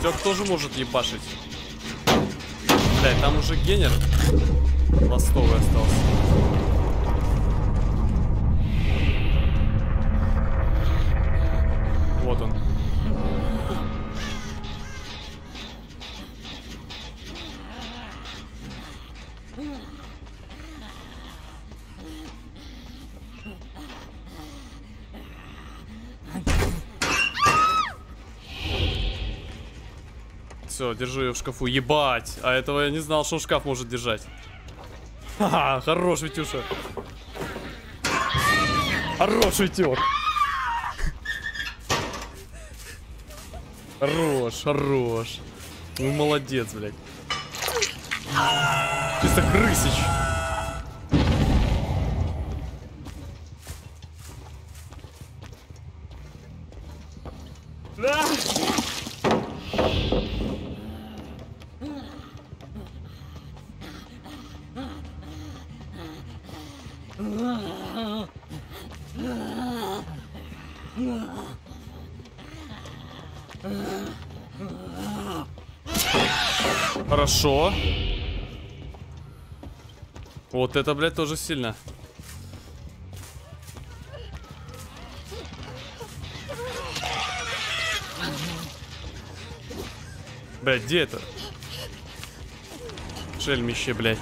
Витек тоже может ебашить. Блядь, там уже генер ластовый остался. Вот он. Все, держу ее в шкафу. Ебать! А этого я не знал, что шкаф может держать. Ха-ха, хорош, Витюша. Хорош, Витек. Хорош, хорош. Ну, молодец, блядь. Чисто крысич. Хорошо. Вот это, блядь, тоже сильно. Блядь, где это? Шельмище, блядь.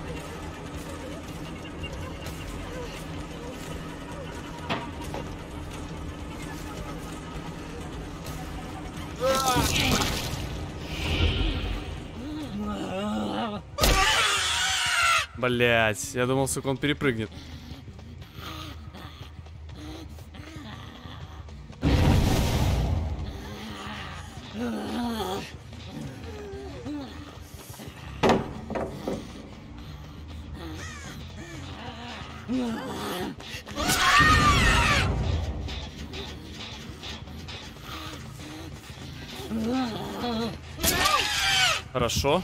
Блять, я думал, сука, он перепрыгнет. Хорошо.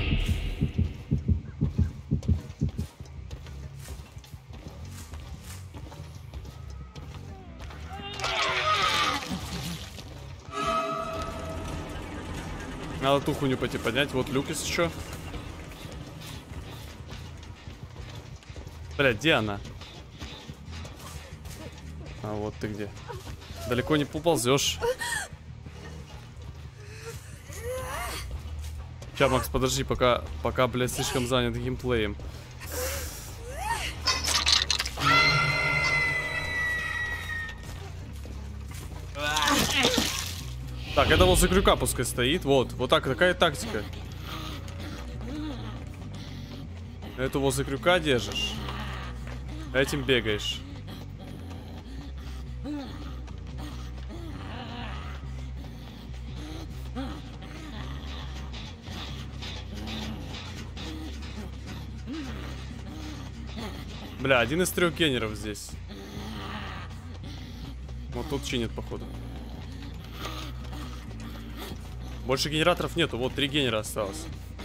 Надо ту хуйню пойти поднять. Вот люк есть еще. Блядь, где она? А вот ты где. Далеко не поползешь. Сейчас, Макс, подожди, пока, блядь, слишком занят геймплеем. Так, это возле крюка пускай стоит. Вот так, такая тактика. Эту возле крюка держишь. Этим бегаешь. Бля, один из 3 генеров здесь. Вот тут чинит, походу. Больше генераторов нету. Вот 3 генера осталось.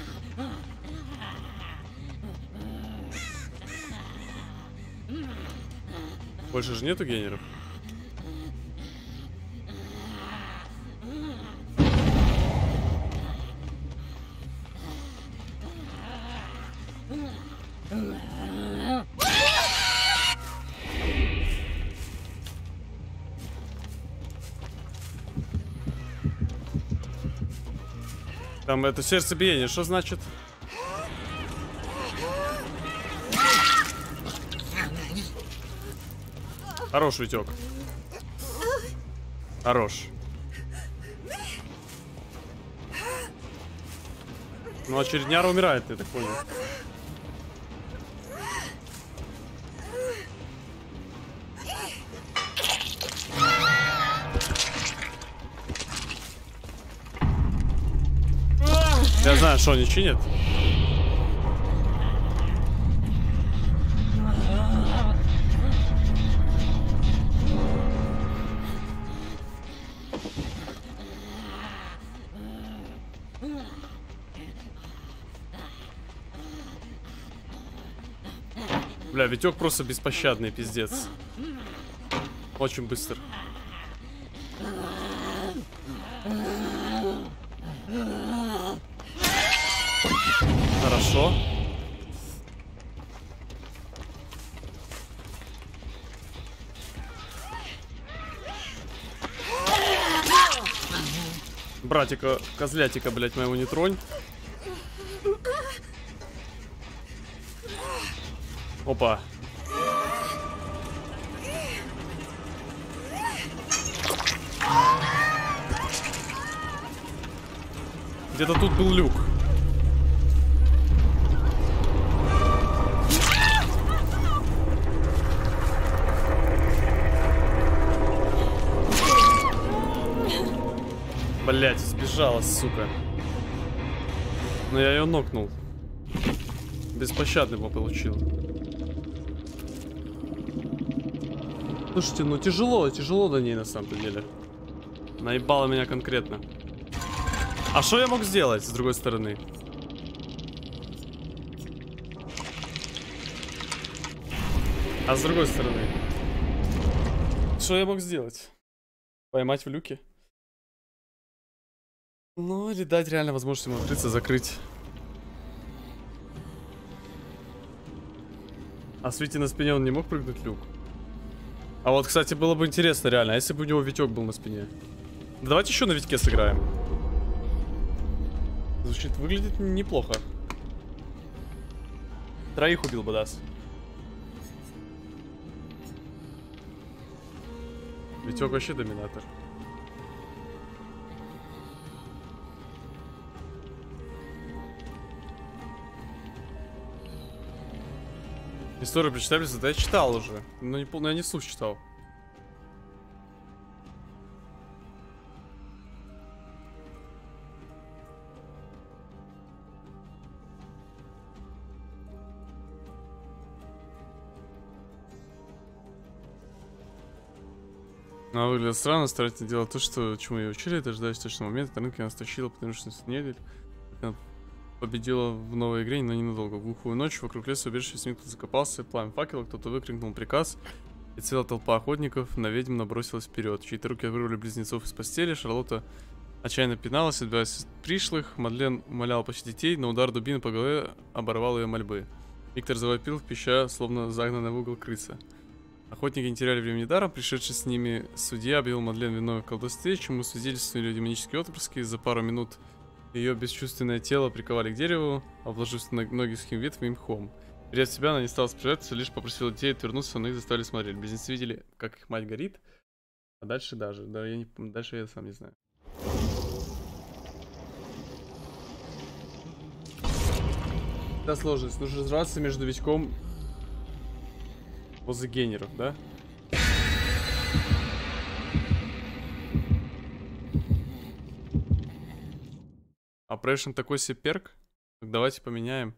Больше же нету генеров. Там это сердцебиение, что значит? Хорош, Витек. Хорош. Ну, очередняра умирает, я так понял. Я знаю, что они чинят. Бля, Витек просто беспощадный, пиздец. Очень быстро. Хорошо. Братика, козлятика, блядь, моего не тронь. Опа. Где-то тут был люк. Блять, сбежала, сука. Но я ее нокнул. Беспощадный получил. Слушайте, ну тяжело до ней на самом деле. Наебало меня конкретно. А что я мог сделать с другой стороны? А с другой стороны? Что я мог сделать? Поймать в люке? Ну, или дать реально возможность ему открыться, закрыть. А с Вити на спине он не мог прыгнуть в люк? А вот, кстати, было бы интересно реально, а если бы у него Витек был на спине? Да давайте еще на Витьке сыграем. Звучит, выглядит неплохо. Троих убил бы, даст. Витек вообще доминатор. Историю прочитали, да я читал уже. Но я не вслух читал. Она выглядит странно, старательно делать то, чему ее учили, дождаясь точного момента. На рынке она стащила, потому что неделю. Она победила в новой игре, но ненадолго. В глухую ночь вокруг леса убежище снег кто-то закопался, пламя факела, кто-то выкрикнул приказ, и целая толпа охотников на ведьм набросилась вперед. Чьи-то руки вырвали близнецов из постели, Шарлотта отчаянно пиналась, отбиваясь от пришлых, Мадлен умоляла почти детей, но удар дубины по голове оборвал ее мольбы. Виктор завопил, пища, словно загнанная в угол крыса. Охотники не теряли времени даром, пришедший с ними судья объявил Мадлен виновной в колдовстве, чему свидетельствовали демонические отпрыски. За пару минут ее бесчувственное тело приковали к дереву, обложив ноги сухим ветвью и мхом. Придя в себя, она не стала сопротивляться, лишь попросила детей отвернуться, но их заставили смотреть. Близнецы видели, как их мать горит, а дальше даже, дальше я сам не знаю. Да, сложность. Нужно разобраться между Витьком возле генеров, да? Oppression такой себе перк? Так давайте поменяем.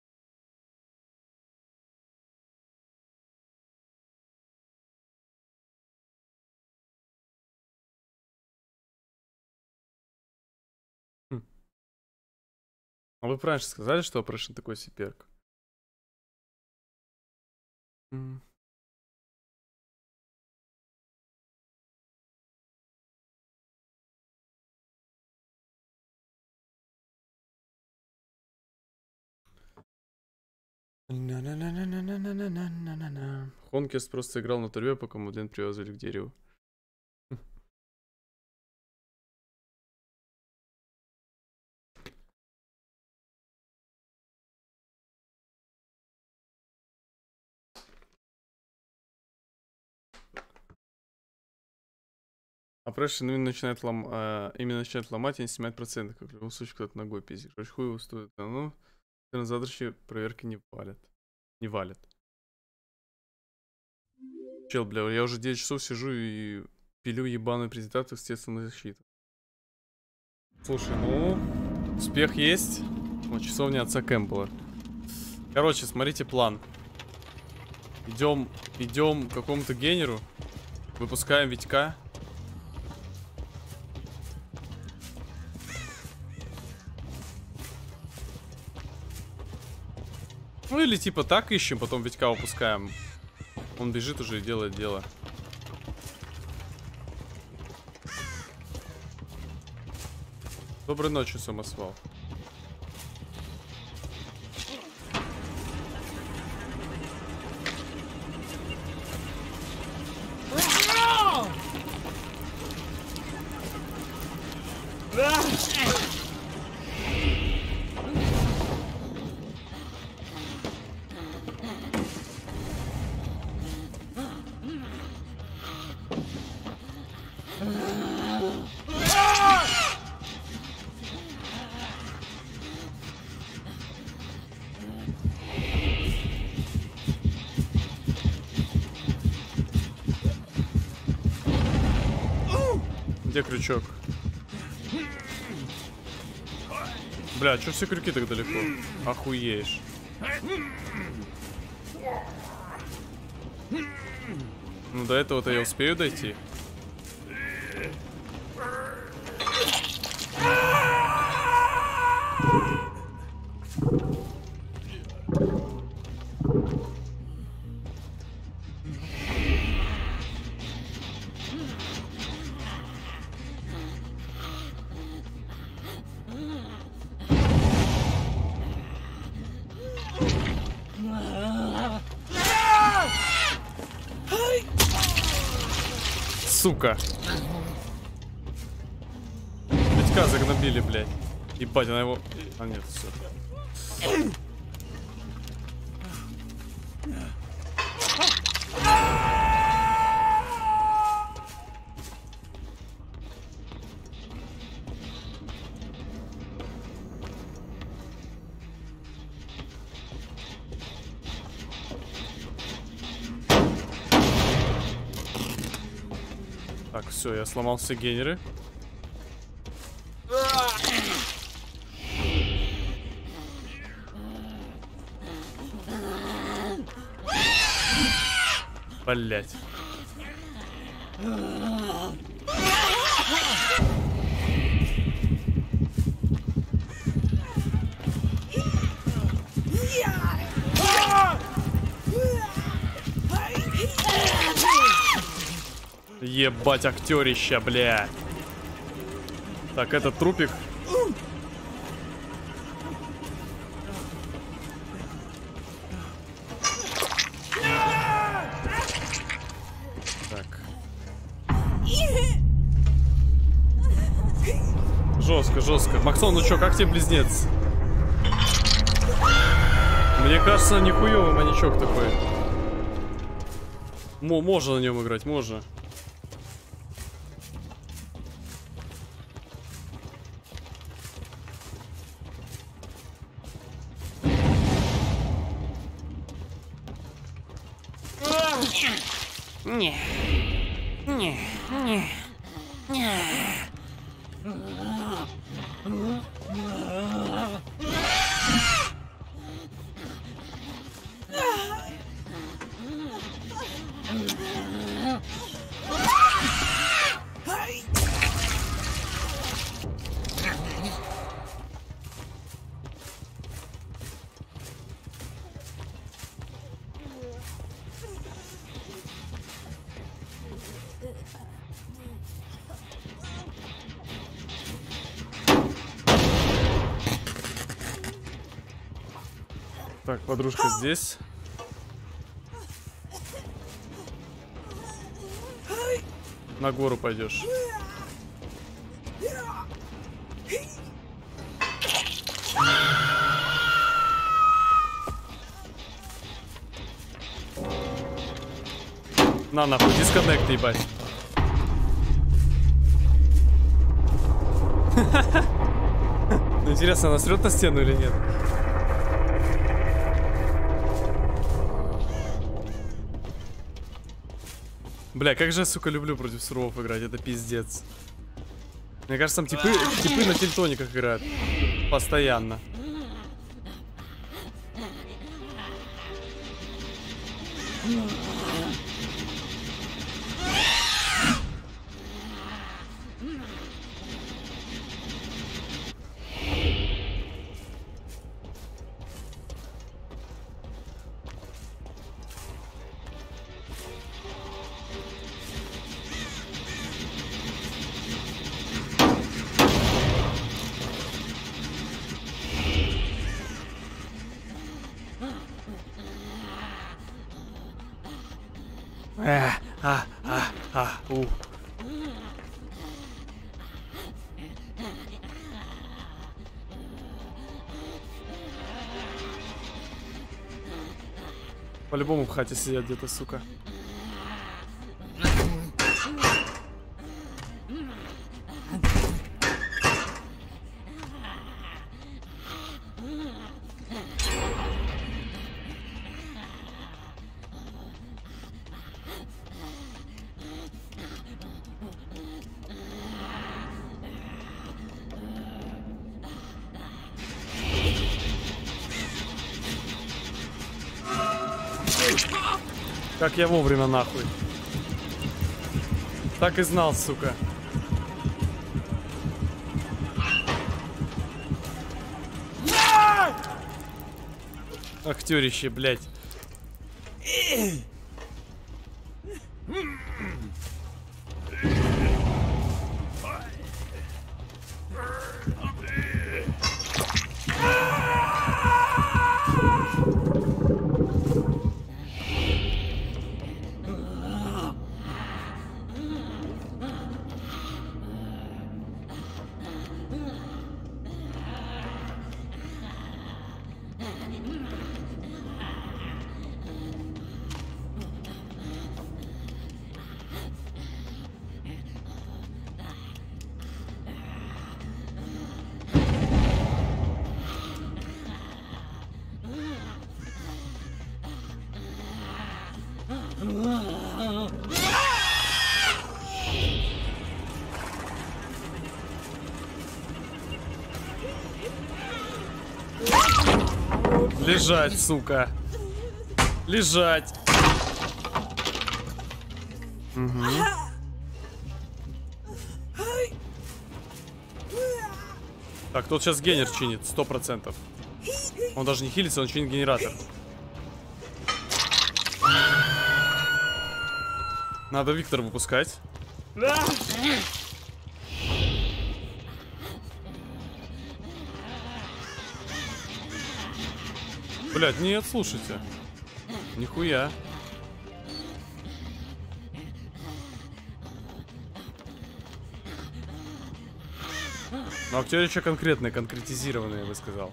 А вы правильно сказали, что Oppression такой себе перк? Хонкест просто играл на трубе, пока Мадлен привязывали к дереву. Oppression именно начинает ломать и не снимает проценты, как в любом случае кто-то ногой пиздит. Короче, хуй его стоит. Ну, на завтрашние проверки не валят. Не валят. Чел, бля, я уже 9 часов сижу и пилю ебаную презентацию с тестом на защиту. Слушай, ну, успех есть. Вот часовня отца Кэмпбелла. Короче, смотрите план. Идем к какому-то генеру. Выпускаем Витька. Ну или типа так ищем, потом Витька выпускаем. Он бежит уже и делает дело. Доброй ночи, самосвал. Где крючок? Бля, чё все крюки так далеко? Охуеешь. Ну до этого-то я успею дойти. Сука. Витька загнобили, блядь. Ебать, она его... А нет, все. Так, все, я сломал все генеры. Блять. Ебать, актерища, бля. Так, этот трупик. Так. Жестко, жестко. Максон, ну чё, как тебе близнец? Мне кажется, нихуёвый маньячок такой. Можно на нем играть, можно. Не. Не. Не. Не. Так, подружка здесь. На гору пойдешь. На, нахуй, дисконнект, ебать. Ну, интересно, она срет на стену или нет? Бля, как же я, сука, люблю против суров играть, это пиздец. Мне кажется, там типы на тильтониках играют. Постоянно. По-любому в хате сидят где-то, сука. Как я вовремя, нахуй. Так и знал, сука. Актерище, блядь. Лежать, сука. Лежать. Угу. Так, тот сейчас генер чинит, 100%. Он даже не хилится, он чинит генератор. Надо Виктора выпускать. Блядь, нет, слушайте. Нихуя. Но актерича конкретные, конкретизированные, я бы сказал.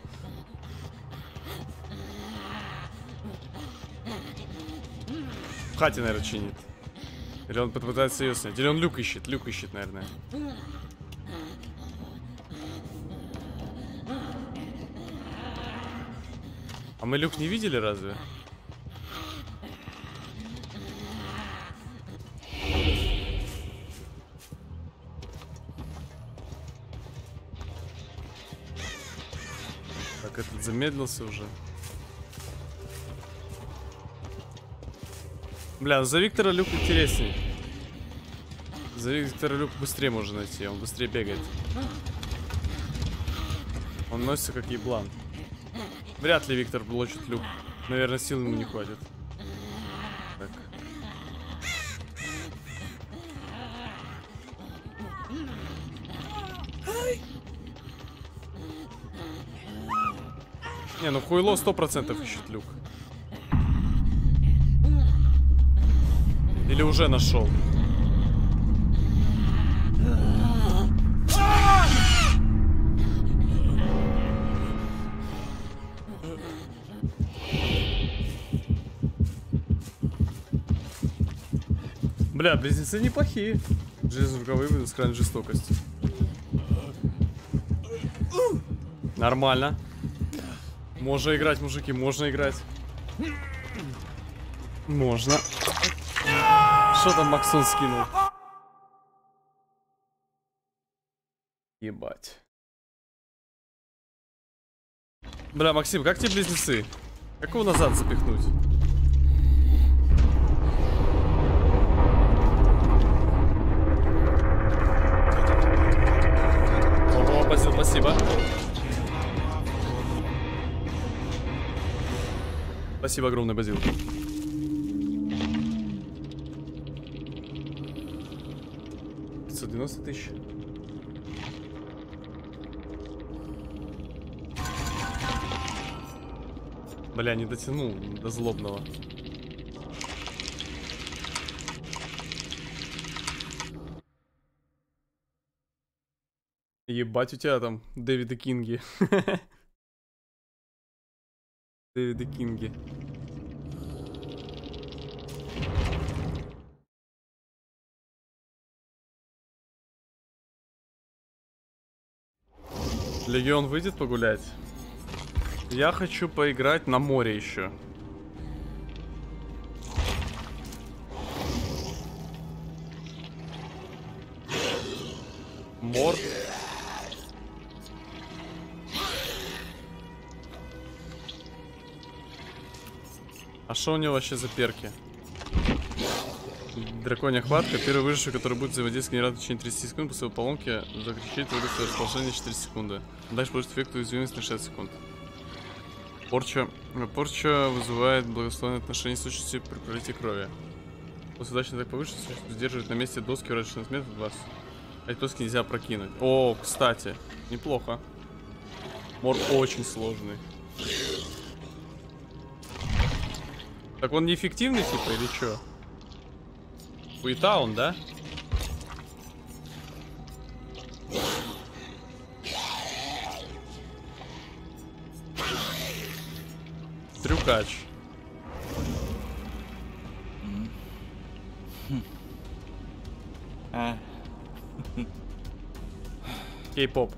В хате, наверное, чинит. Или он пытается ее снять. Или он люк ищет, наверное. А мы люк не видели разве? Так, этот замедлился уже. Бля, за Виктора люк интересней. За Виктора люк быстрее можно найти, он быстрее бегает. Он носится как еблан. Вряд ли Виктор блочит люк. Наверное, сил ему не хватит. Так. Не, ну хуйло 100% ищет люк. Или уже нашел. Бля, близнецы неплохие. Железнорукавые с крайней жестокостью. Нормально. Можно играть, мужики, можно играть. Можно. Что там Максон скинул? Ебать. Бля, Максим, как тебе близнецы? Как его назад запихнуть? Ого, Базил, спасибо. Спасибо огромное, Базил. $590 тысяч. Бля, не дотянул до злобного. Ебать, у тебя там Дэвида Кинги. Дэвида Кинги. Легион выйдет погулять? Я хочу поиграть на море еще. Мор. А что у него вообще за перки? Драконья хватка. Первый выживший, который будет взаимодействовать с генератором в течение 30 секунд после его поломки, закричит вырубит свое расположение 4 секунды. Дальше будет эффект уязвимости на 60 секунд. Порча вызывает благословенное отношение в случае при пролитии крови. После удачной атаки повышенной существо сдерживает на месте доски в 16 метров 20. Эти доски нельзя прокинуть. О, кстати, неплохо. Мор очень сложный. Так он неэффективный типа или что? Хуета он, да? Трюкач. Кей-поп.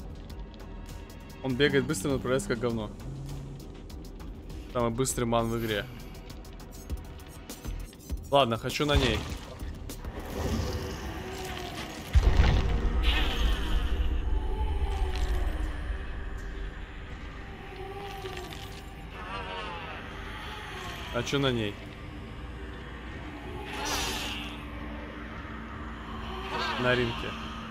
Он бегает быстро, но отправляется как говно. Самый быстрый ман в игре. Ладно, хочу на ней. А что на ней? На ринке.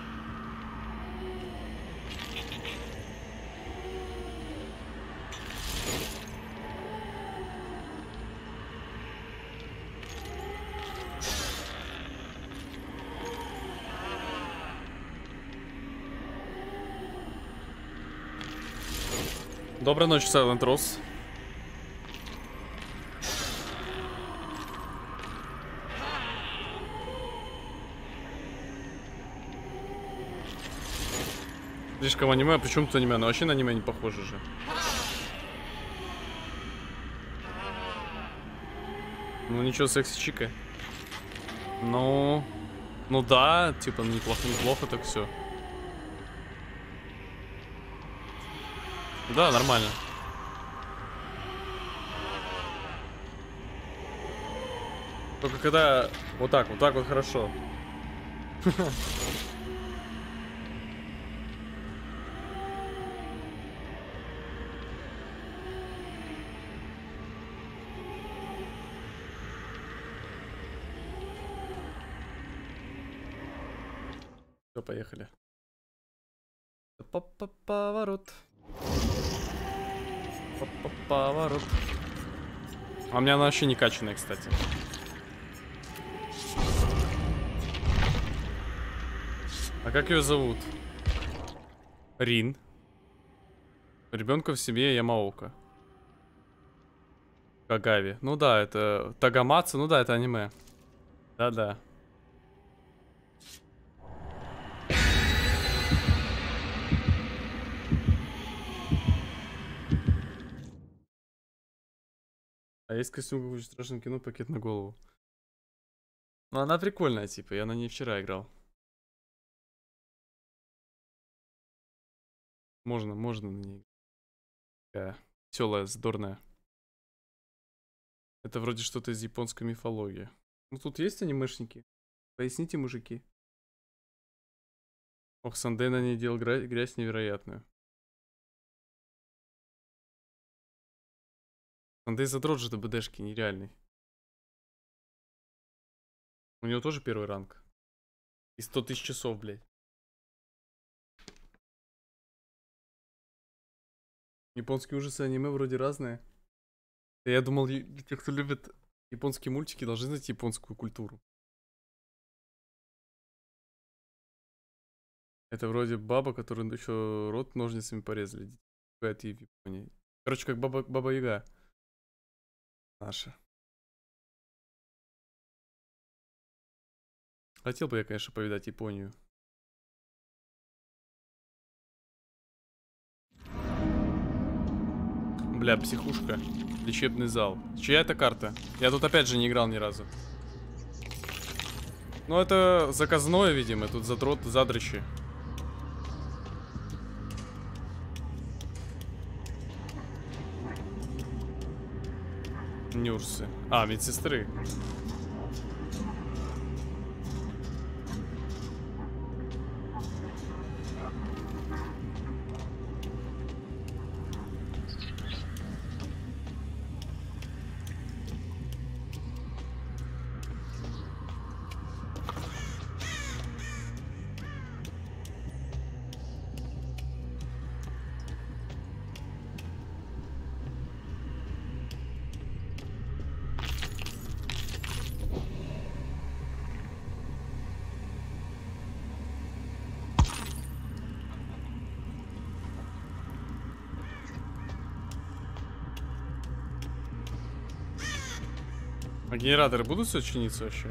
Доброй ночи, Silent Rose. Слишком аниме, а почему тут аниме? Ну вообще на аниме не похоже же. Ну ничего, секси-чика. Ну да, типа неплохо так все. Да, нормально. Только когда вот так вот хорошо. Все, поехали. Поворот. Поворот. А у меня она вообще не качаная, кстати. А как ее зовут? Рин. Ребенка в семье Ямаока. Кагави. Ну да, это Тагамацу, ну да, это аниме. Да-да. А есть костюм, как в очень страшном кино, пакет на голову. Ну она прикольная, типа, я на ней вчера играл. Можно на ней. Такая веселая, задорная. Это вроде что-то из японской мифологии. Ну тут есть анимешники? Поясните, мужики. Ох, Сандей на ней делал грязь невероятную. Сандей задрот же до БДшки нереальный. У него тоже первый ранг. И 100 тысяч часов, блядь. Японские ужасы аниме вроде разные. Я думал, те, кто любит японские мультики, должны знать японскую культуру. Это вроде баба, которую еще рот ножницами порезали. Это в Японии. Короче, как баба Яга. Наша. Хотел бы я, конечно, повидать Японию. Бля, психушка. Лечебный зал. Чья это карта? Я тут опять же не играл ни разу. Ну это заказное, видимо. Тут задрыщи. Нюрсы. А, медсестры. А генераторы будут все чиниться вообще?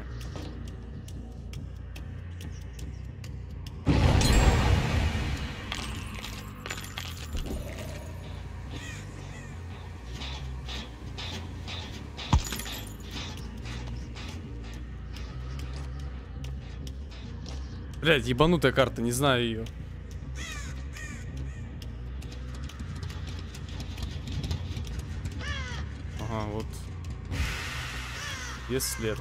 Блядь, ебанутая карта, не знаю ее. Ага, вот. Есть след.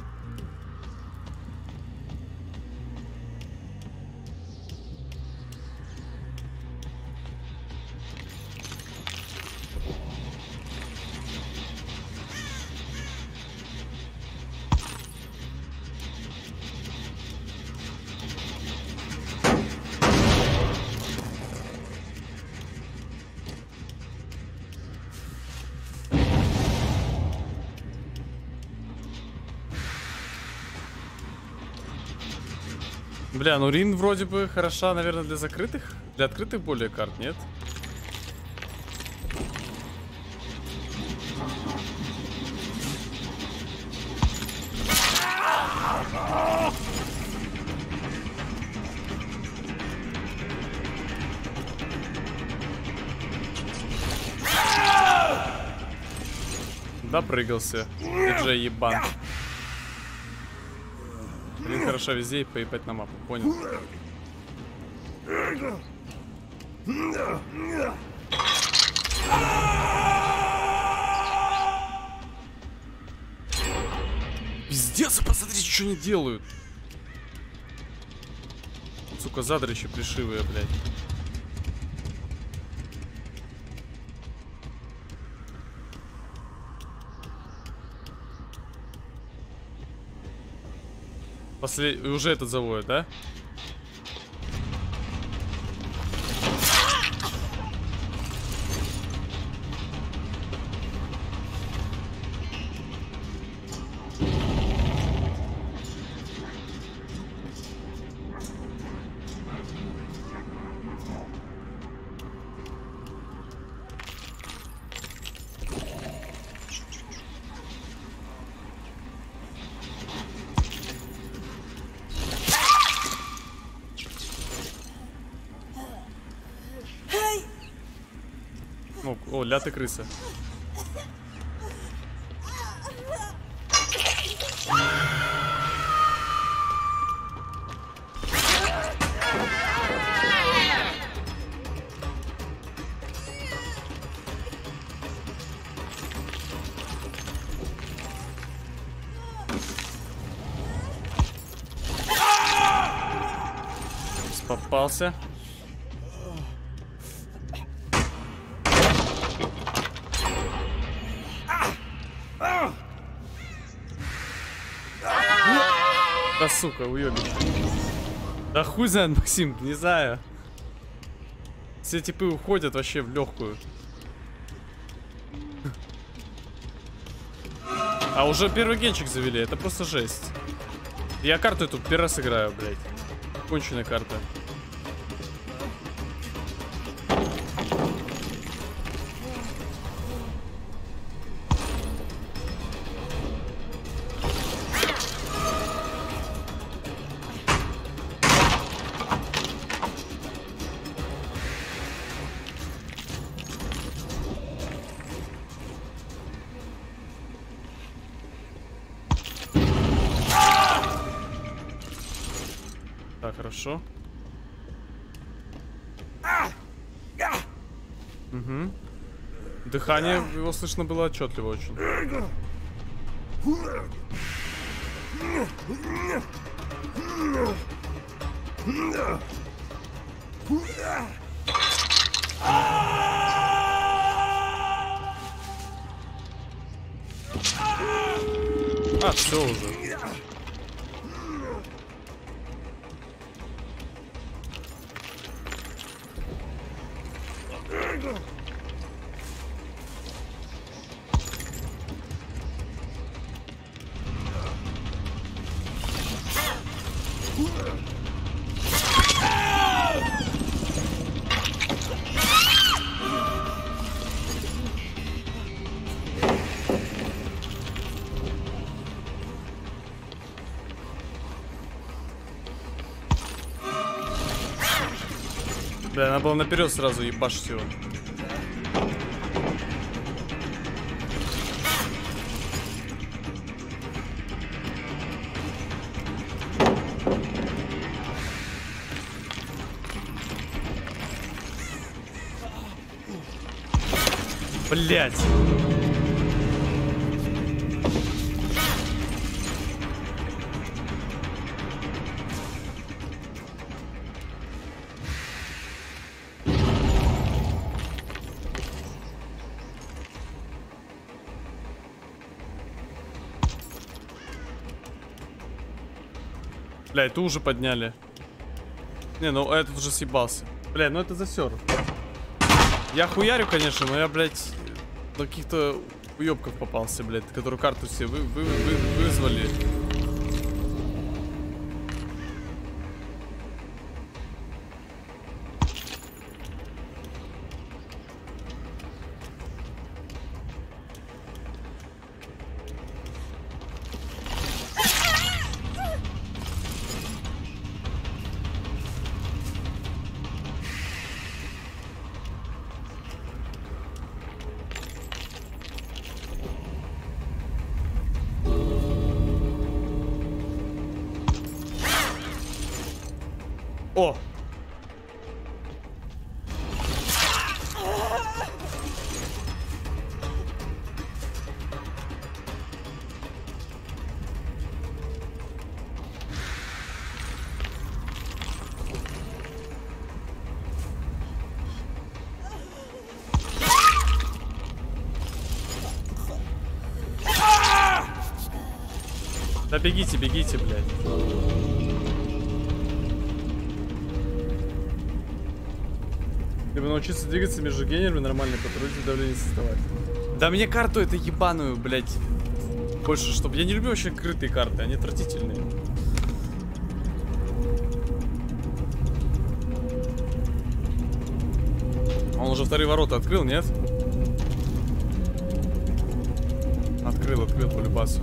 Бля, ну Рин вроде бы хороша, наверное, для закрытых. Для открытых более карт, нет? Допрыгался. Диджей ебан. Блин, хорошо везде и поебать на мапу, понял. Пиздец, посмотрите, что они делают. Сука, задрищи пришивые, блядь. Уже этот заводит, да? О, ля ты крыса. Попался. Да сука, уёбище. Да хуй знает, Максим, не знаю. Все типы уходят вообще в легкую. А уже первый генчик завели, это просто жесть. Я карту эту первый раз играю, блядь. Конченая карта. Так, хорошо. Угу. Дыхание его слышно было отчетливо очень. А, все уже. Бля, надо было наперед сразу ебашить его. Блять. Бля, эту уже подняли. Не, ну этот уже съебался. Бля, ну это засер. Я хуярю, конечно, но я, блядь, на каких-то уебков попался, блядь, которые карту все вызвали. О! Да бегите, бегите, блядь. Чтобы научиться двигаться между генерами, нормально патрулить давление создавать. Да мне карту эту ебаную, блядь. Больше, чтобы... Я не люблю вообще крытые карты, они отвратительные. Он уже вторые ворота открыл, нет? Открыл по любасу.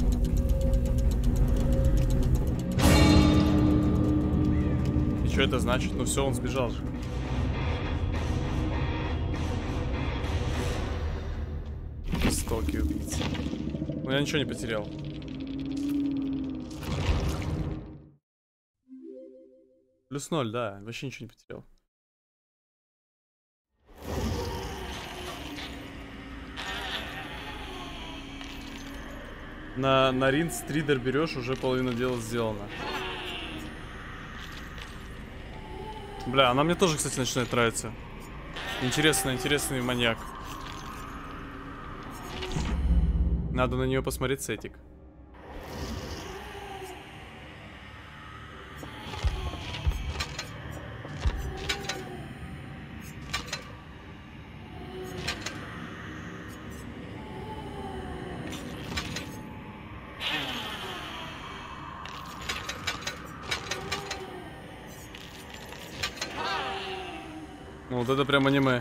И что это значит? Ну все, он сбежал же. Жестокий убийца. Ну я ничего не потерял. Плюс 0, да, вообще ничего не потерял. На Рин стридер берешь, уже половина дела сделана. Бля, она мне тоже, кстати, начинает нравиться. Интересный маньяк. Надо на нее посмотреть сетик. Ну, вот это прям аниме.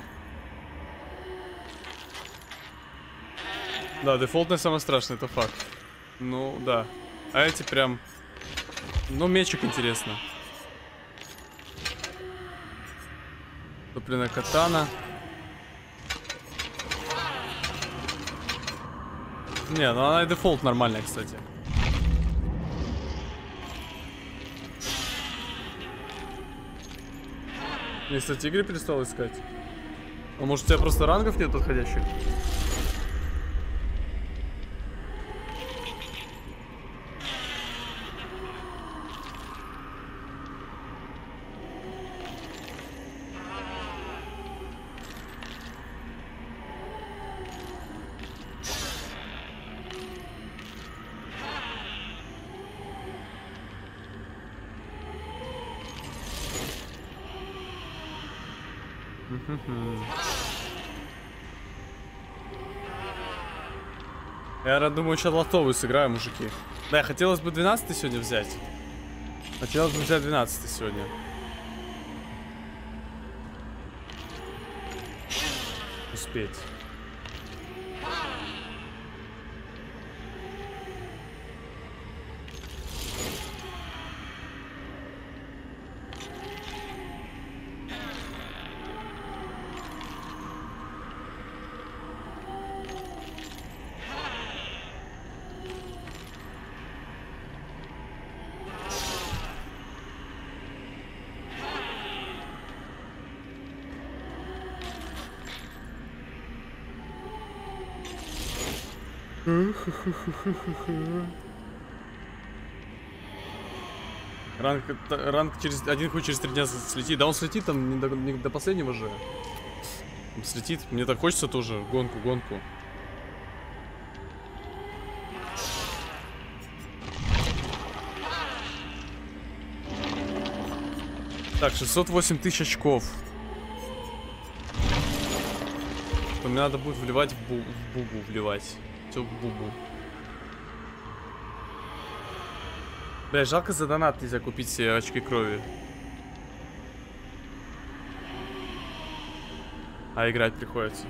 Да, дефолтный самый страшный, это факт. Ну, да. А эти прям... Ну, мечик интересно. Топленная катана. Не, ну она и дефолт нормальная, кстати. Я, кстати, игры перестал искать. А может, у тебя просто рангов нет подходящих? Я думаю, сейчас лотовую сыграю, мужики. Да, хотелось бы 12 сегодня взять. Хотелось бы взять 12 сегодня. Успеть. Ранг через один хуй через 3 дня слетит. Да он слетит там не до последнего же. Слетит. Мне так хочется тоже. Гонку. Так, 608 тысяч очков. Мне надо будет вливать в бубу вливать. Все в бубу. Бля, жалко за донат нельзя купить себе очки крови. А играть приходится.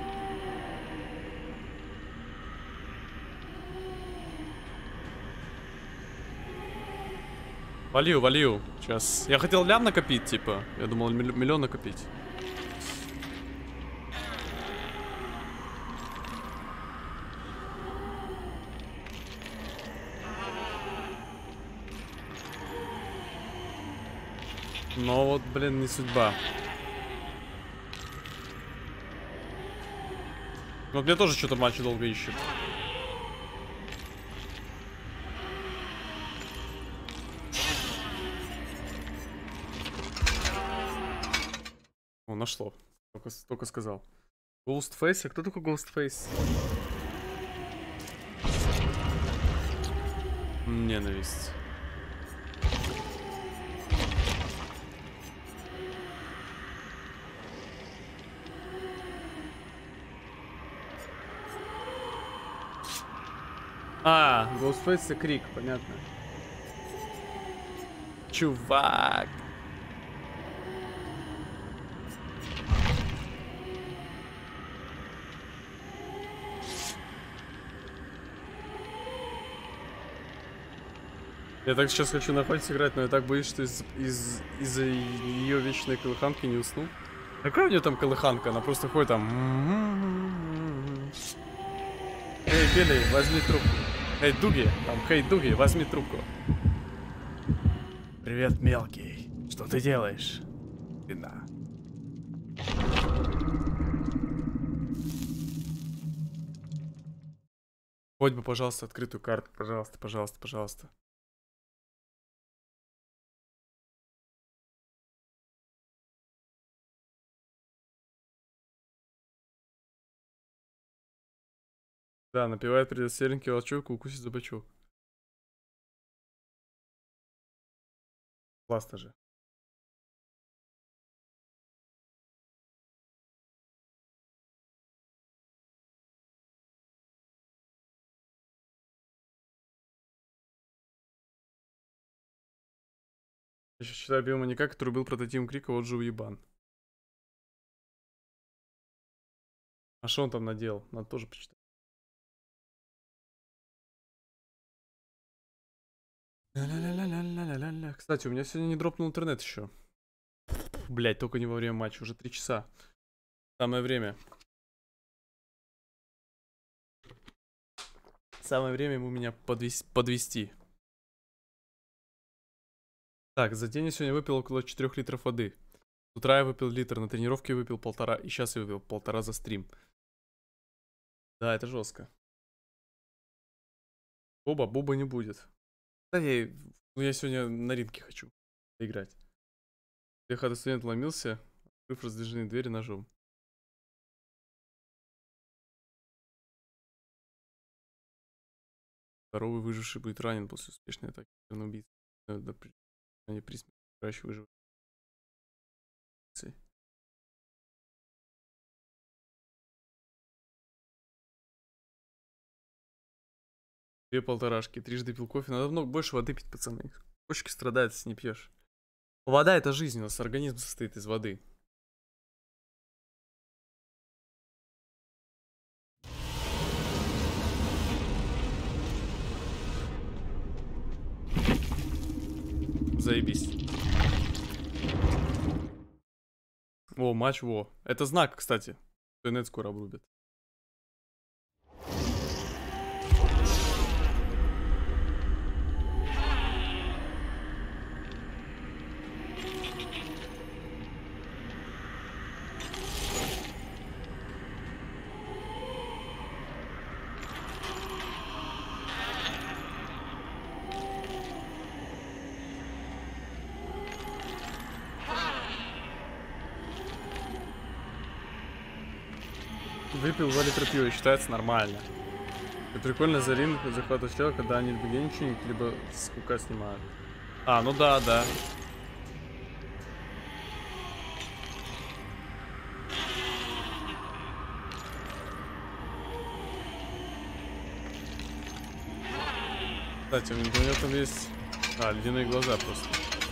Валью. Сейчас. Я хотел лям накопить, типа. Я думал миллион накопить. Но вот, блин, не судьба. Вот мне тоже что-то матч долго ищет. О, нашло. Только сказал. Ghostface? А кто такой Ghostface? Ненависть. А, Ghostface это крик, понятно. Чувак. Я так сейчас хочу на Хольце играть, но я так боюсь, что из-за ее вечной колыханки не усну. Какая у нее там колыханка? Она просто ходит там. Эй, Билли, возьми трубку. Эй, Дуги, там, Дуги, возьми трубку. Привет, мелкий. Что ты делаешь? Беда. Хоть бы, пожалуйста, открытую карту. Пожалуйста. Да, напевает предоселенький волчок и укусит за бочок. Классно же. Я сейчас читаю биоманьяка, который был прототипом Крика, вот же уебан. А что он там наделал? Надо тоже почитать. Кстати, у меня сегодня не дропнул интернет еще. Блять, только не во время матча, уже 3 часа. Самое время. Самое время ему меня подвести. Так, за день я сегодня выпил около 4 литров воды. С утра я выпил литр, на тренировке выпил 1,5, и сейчас я выпил 1,5 за стрим. Да, это жестко. Боба не будет. Кстати, я сегодня на ринге хочу играть. Я когда студент ломился, открыв раздвижные двери ножом. Здоровый выживший будет ранен после успешной атаки на убийцу. Они при смерти выживут. 2 полторашки. Трижды пил кофе. Надо много больше воды пить, пацаны. Почки страдают, если не пьешь. Вода — это жизнь. У нас организм состоит из воды. Заебись. О, матч, во. Это знак, кстати. Интернет скоро обрубят. Выпил 2 литра пива, считается нормально. И прикольно за ринг захватывать чела, когда они либо геничник, либо с кука снимают. А, ну да, да. Кстати, у него там есть... А, ледяные глаза просто.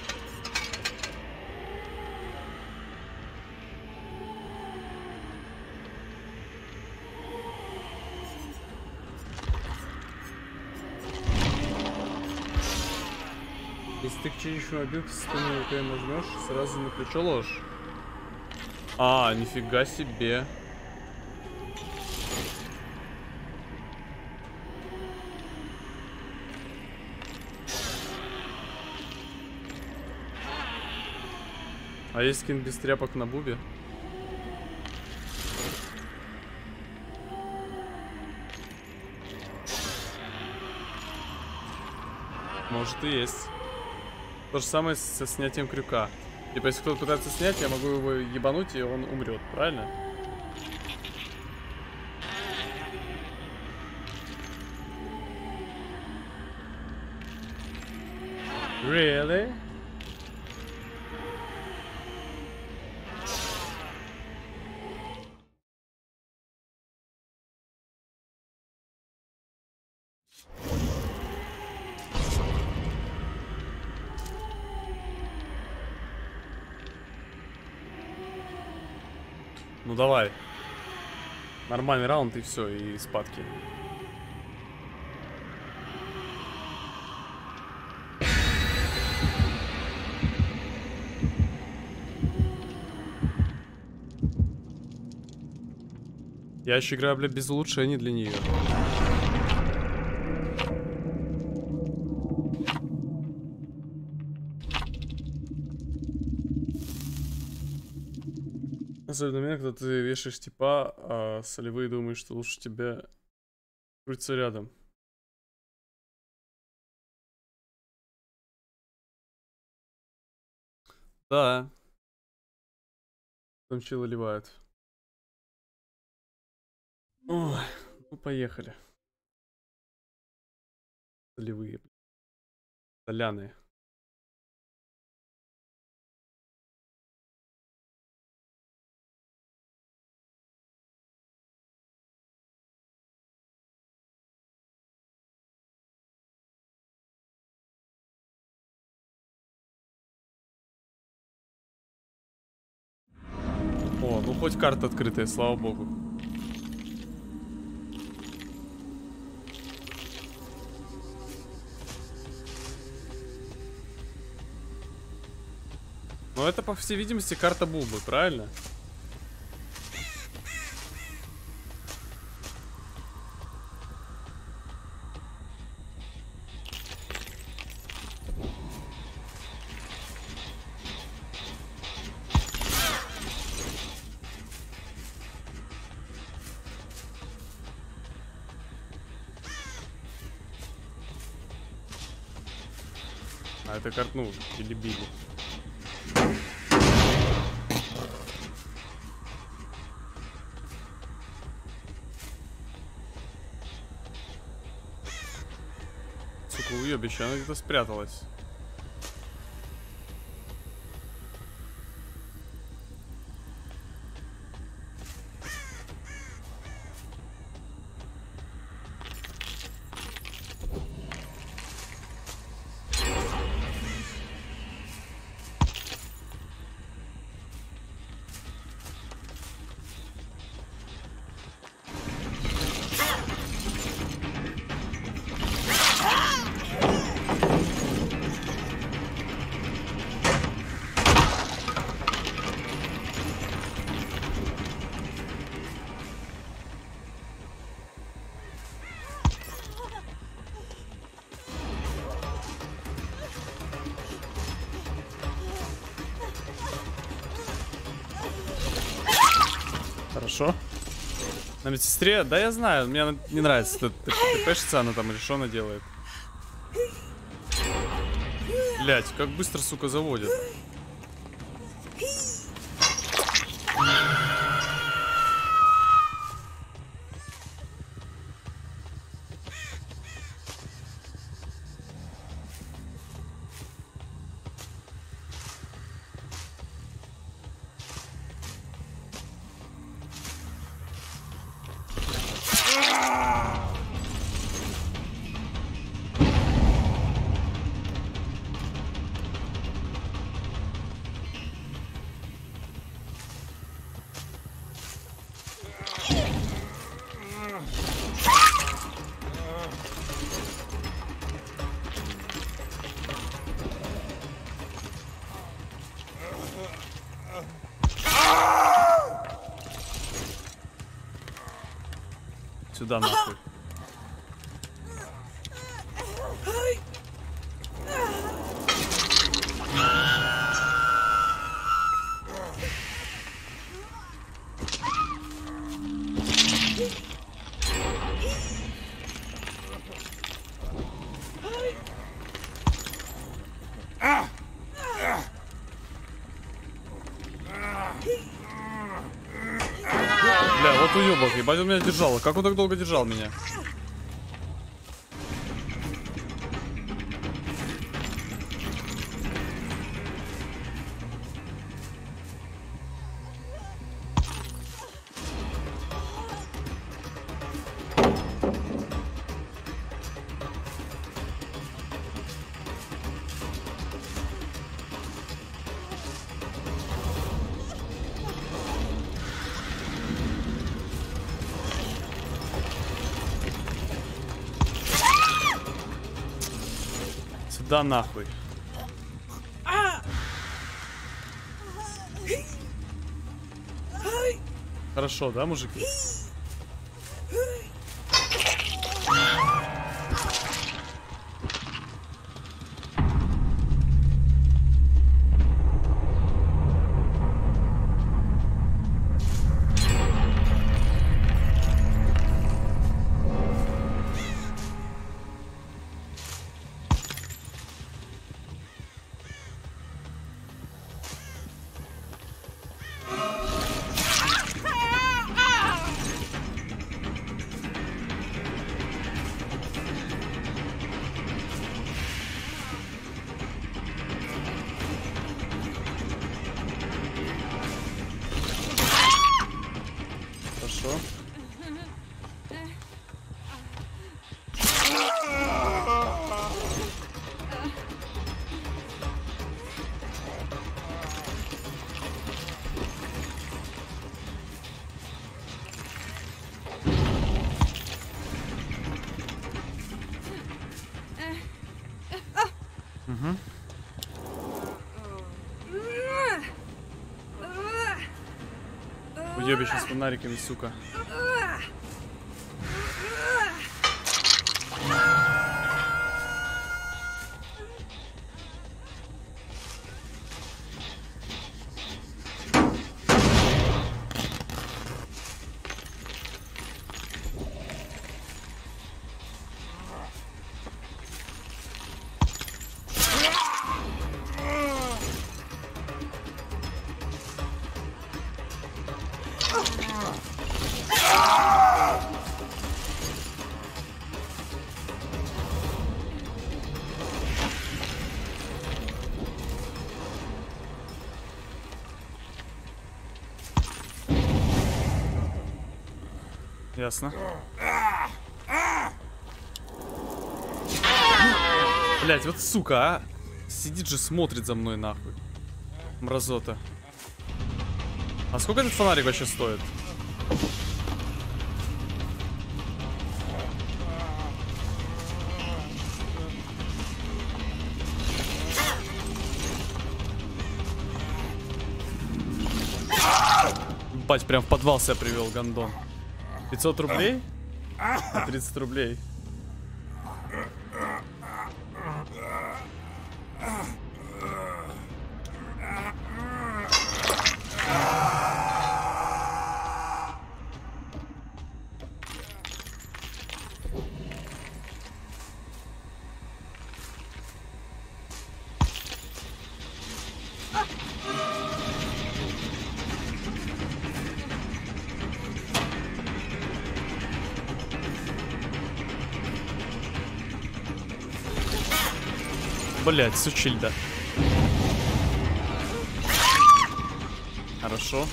Если ты к чьей-нибудь мобилке с системой рукой нажмешь, сразу на плечо ложь. А, нифига себе. А есть скин без тряпок на бубе? Может и есть. То же самое со снятием крюка. Типа, если кто-то пытается снять, я могу его ебануть, и он умрет, правильно? Really? Ну давай. Нормальный раунд и все, и спадки. Я еще играю, блядь, без улучшений для нее. Особенно меня, когда ты вешаешь типа, а солевые думают, что лучше тебя крутиться рядом. Да. Там чилы ливают. Ой, ну поехали. Солевые. Соляные. О, ну хоть карта открытая, слава богу. Но это, по всей видимости, карта Бубы, правильно? А это карта, ну, или Билли. Сука, уебище, она где-то спряталась. Хорошо. На медсестре, да я знаю, мне не нравится. ТПшится она там или что она делает. Блять, как быстро, сука, заводит. Сюда нахуй. Бля, вот уёбок, ебать, он меня держал. Как он так долго держал меня? Да нахуй. Хорошо, да, мужики? Хорошо. Угу. Уебище с фонариками, сука. Ясно. Блять, вот сука, а. Сидит же, смотрит за мной нахуй. Мразота. А сколько этот фонарик вообще стоит? Бать, прям в подвал себя привел, гандон. 500 рублей? 30 рублей. Блять, сучильда. Хорошо.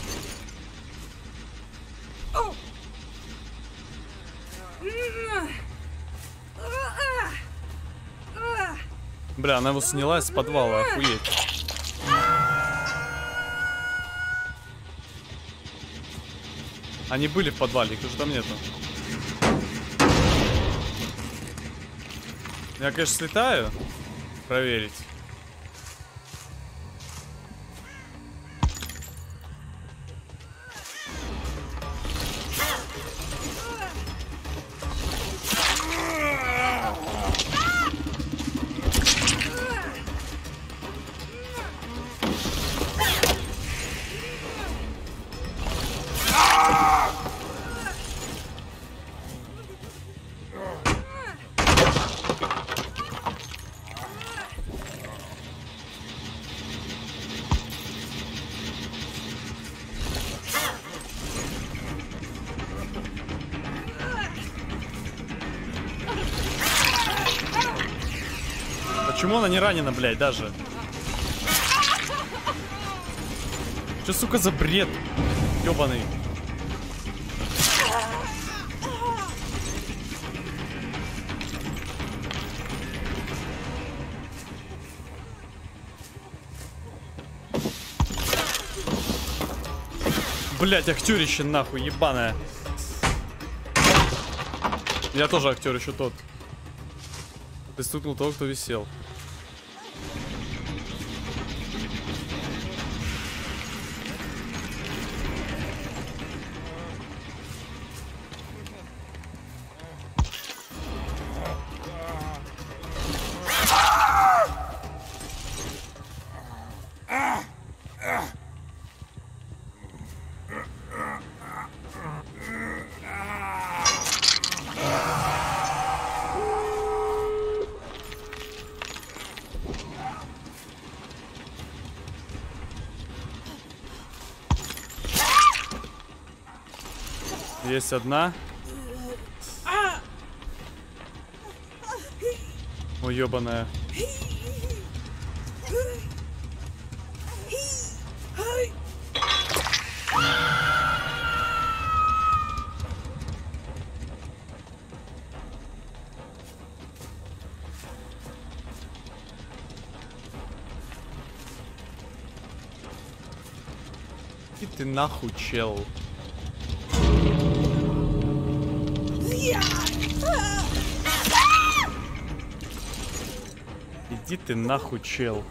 Бля, она его сняла из подвала, охуеть. Они были в подвале, их уже там нету. Я, конечно, слетаю. Проверить. Почему она не ранена, блядь, даже? Что, сука, за бред? Ёбаный. Блять, актерище нахуй, ебаная. Я тоже актер, еще тот. Ты стукнул того, кто висел. Есть одна. Ой, ёбаная. И ты нахуй, чел. Иди ты нахуй, чел.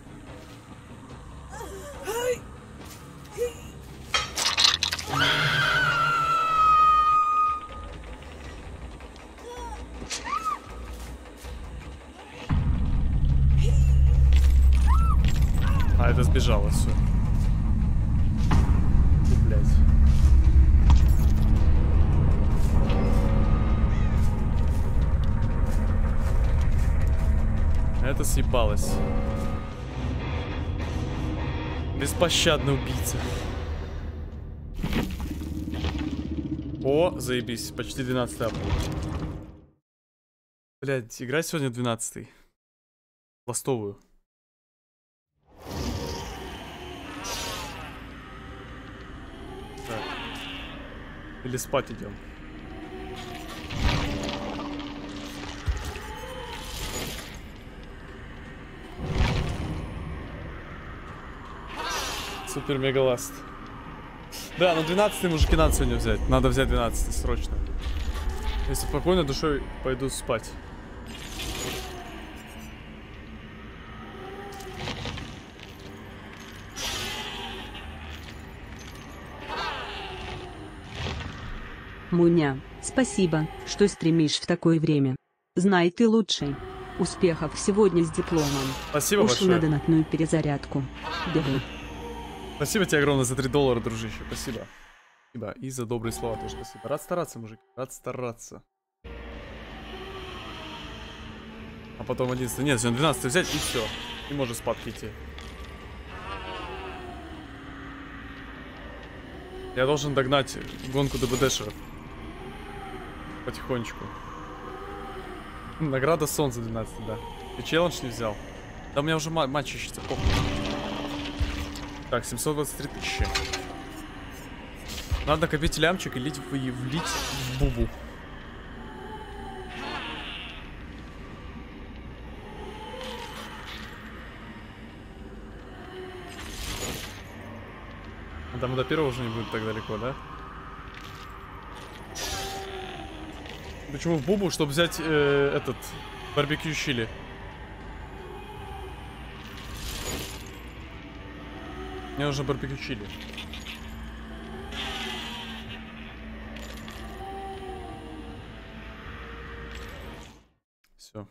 А, это сбежало все. Блять. Это съебалось. Беспощадный убийца. О, заебись. Почти 12 апрель. Блядь, играть сегодня 12-й. Ластовую. Так. Или спать идем. Супер мегаласт. Да, ну 12-й мужики надо сегодня взять. Надо взять 12-й срочно. Если спокойно душой пойду спать. Муня, спасибо, что стримишь в такое время. Знай, ты лучший. Успехов сегодня с дипломом. Спасибо Ушел большое. на донатную перезарядку. Бегу. Спасибо тебе огромное за $3, дружище. Спасибо. Спасибо. И за добрые слова тоже спасибо. Рад стараться, мужик. Рад стараться. А потом 11. Нет, сегодня 12 взять и все. И можно спадки идти. Я должен догнать гонку ДБДшеров. Потихонечку. Награда солнца 12, да. Ты челлендж не взял? Да у меня уже матч ищется, похуй. Так, 723 тысячи. Надо копить лямчик и влить в бубу. А там до первого уже не будет так далеко, да? Почему в бубу? Чтобы взять этот барбекю чили. Мне нужно барбекю чили. Все.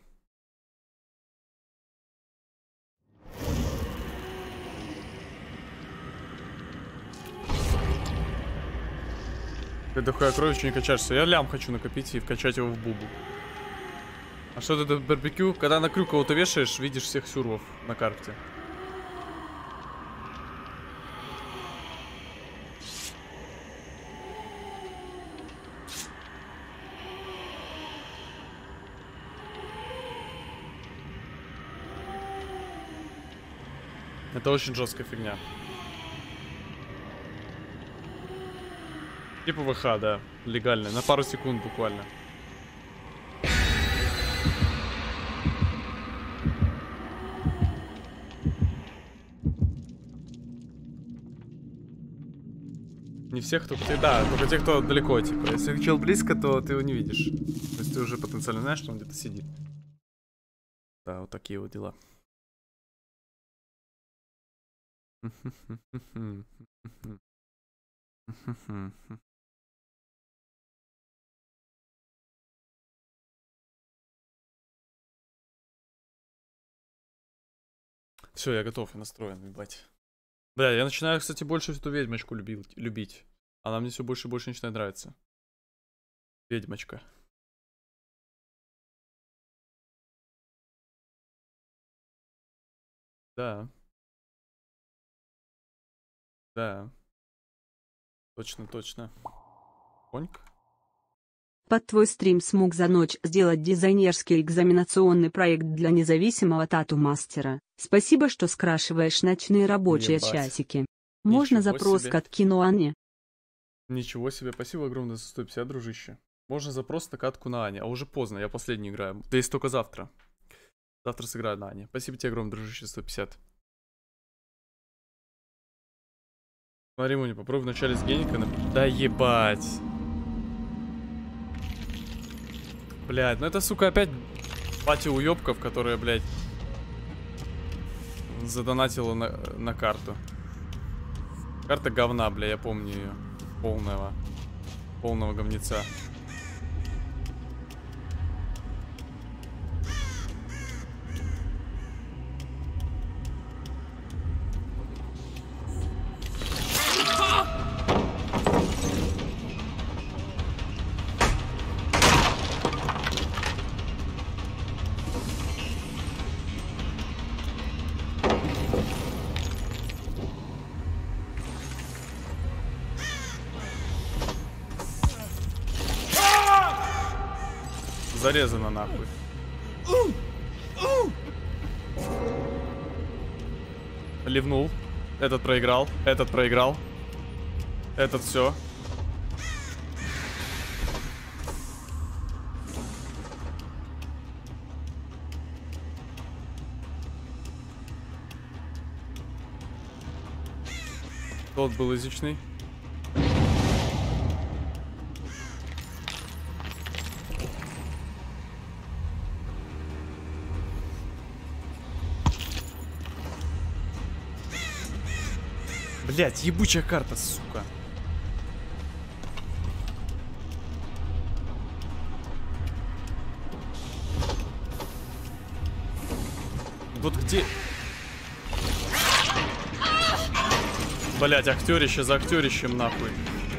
Ты дохуя кровищу не качаешься. Я лям хочу накопить и вкачать его в бубу. А что это барбекю? Когда на крюк кого-то вешаешь, видишь всех сюрвов на карте. Это очень жесткая фигня. Типа ВХ, да. Легальная. На пару секунд буквально. Не всех, кто... Да, только те, кто далеко, типа. Если чел близко, то ты его не видишь. То есть ты уже потенциально знаешь, что он где-то сидит. Да, вот такие вот дела. Все, я готов, я настроен, ебать. Да, я начинаю, кстати, больше эту ведьмочку любить. Она мне все больше и больше начинает нравиться. Ведьмочка. Да. Да. Точно, точно. Коньк? Под твой стрим смог за ночь сделать дизайнерский экзаменационный проект для независимого тату-мастера. Спасибо, что скрашиваешь ночные рабочие Ебать. часики. Можно Ничего запрос себе. к откину Анне? Ничего себе, спасибо огромное за 150, дружище. Можно запрос на катку на Ане. А уже поздно, я последний играю. Да есть только завтра. Завтра сыграю на Ане. Спасибо тебе огромное, дружище, 150. Смотри, Муни, попробуй вначале с геника. Да ебать. Блядь, ну это, сука, опять пати уёбков, которая, блядь, задонатила на карту. Карта говна, бля, я помню ее. Полного говнеца. Зарезано нахуй. Ливнул. Этот проиграл. Этот проиграл. Этот все. Тот был изичный. Блять, ебучая карта, сука. Вот где... Блять, актерище за актерищем, нахуй.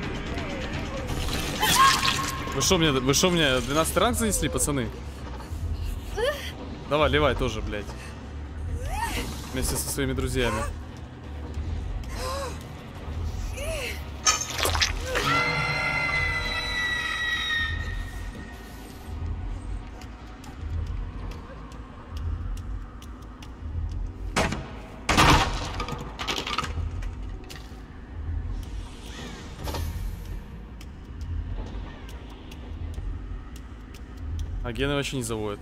Вы шо мне 12 ранг занесли, пацаны? Давай, ливай тоже, блять. Вместе со своими друзьями. А Гена вообще не заводит.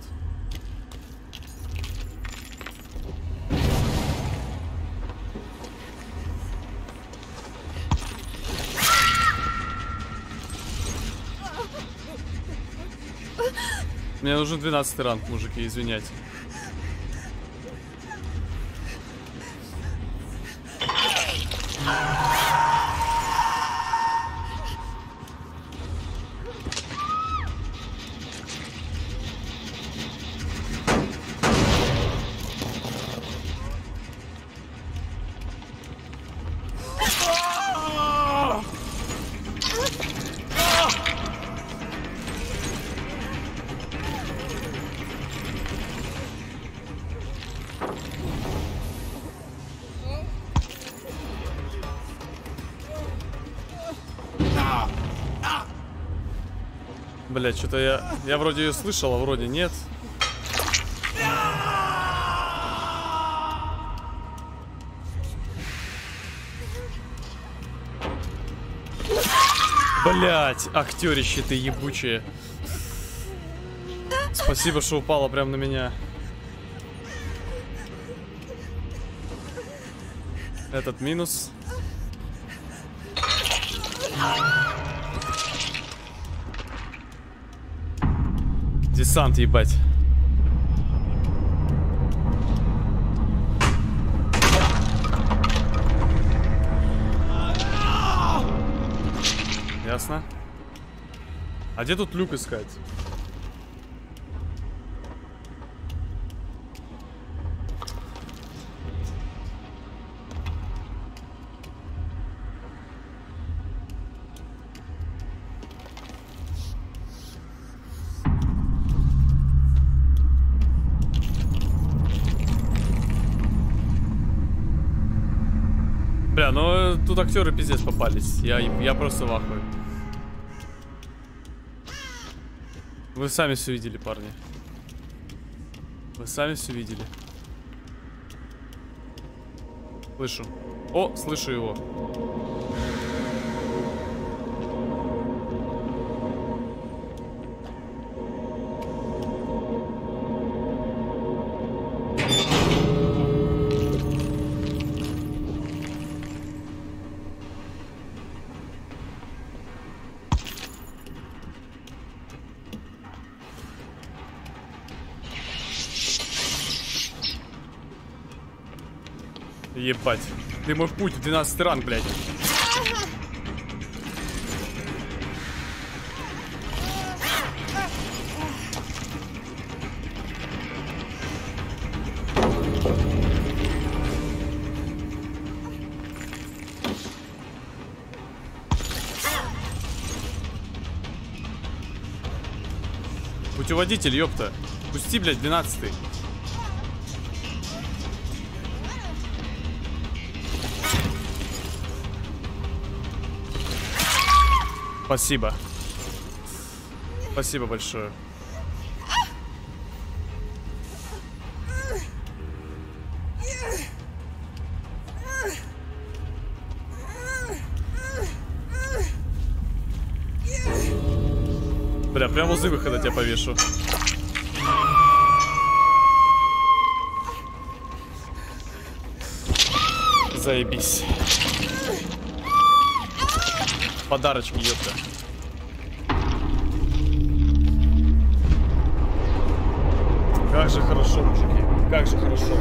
Мне нужен 12 ранг, мужики, извиняйте. Блять, что-то я вроде ее слышал, а вроде нет. Блять, актерище ты ебучее. Спасибо, что упала прям на меня. Этот минус. Десант, ебать. Ясно. А где тут люк искать? Бля, ну тут актеры пиздец попались. Я просто в ахуе. Вы сами все видели, парни. Вы сами все видели. Слышу. О, слышу его. Ебать. Ты мой путь в 12 ранг, блядь. Путеводитель, ёпта. Пусти, блядь, 12-й. Спасибо. Спасибо большое. Бля, прямо возле выхода тебя повешу. Заебись. Подарочки, ёпта. Как же хорошо, мужики. Как же хорошо.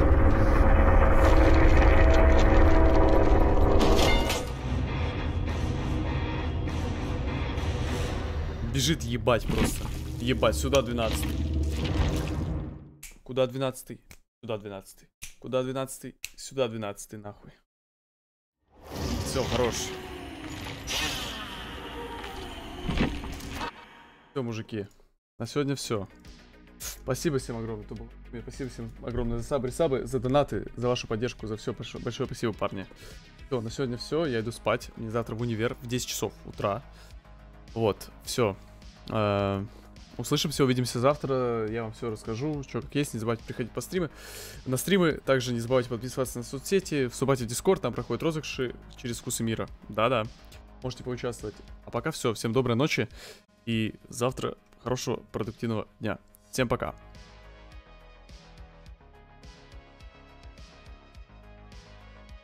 Бежит ебать просто. Ебать, сюда 12. Куда 12? Сюда 12. Куда 12? Сюда 12, нахуй. Все, хорош. Все, мужики, на сегодня все. Спасибо всем огромное, кто был. Спасибо всем огромное за сабы, за донаты, за вашу поддержку, за все. Большое спасибо, парни. Все, на сегодня все. Я иду спать. Мне завтра в универ в 10 часов утра. Вот, все. Услышимся, увидимся завтра. Я вам все расскажу, что как есть. Не забывайте приходить на стримы. Также не забывайте подписываться на соцсети. Вступайте в Дискорд, там проходят розыгрыши через вкусы мира. Да-да, можете поучаствовать. А пока все. Всем доброй ночи. И завтра хорошего продуктивного дня. Всем пока.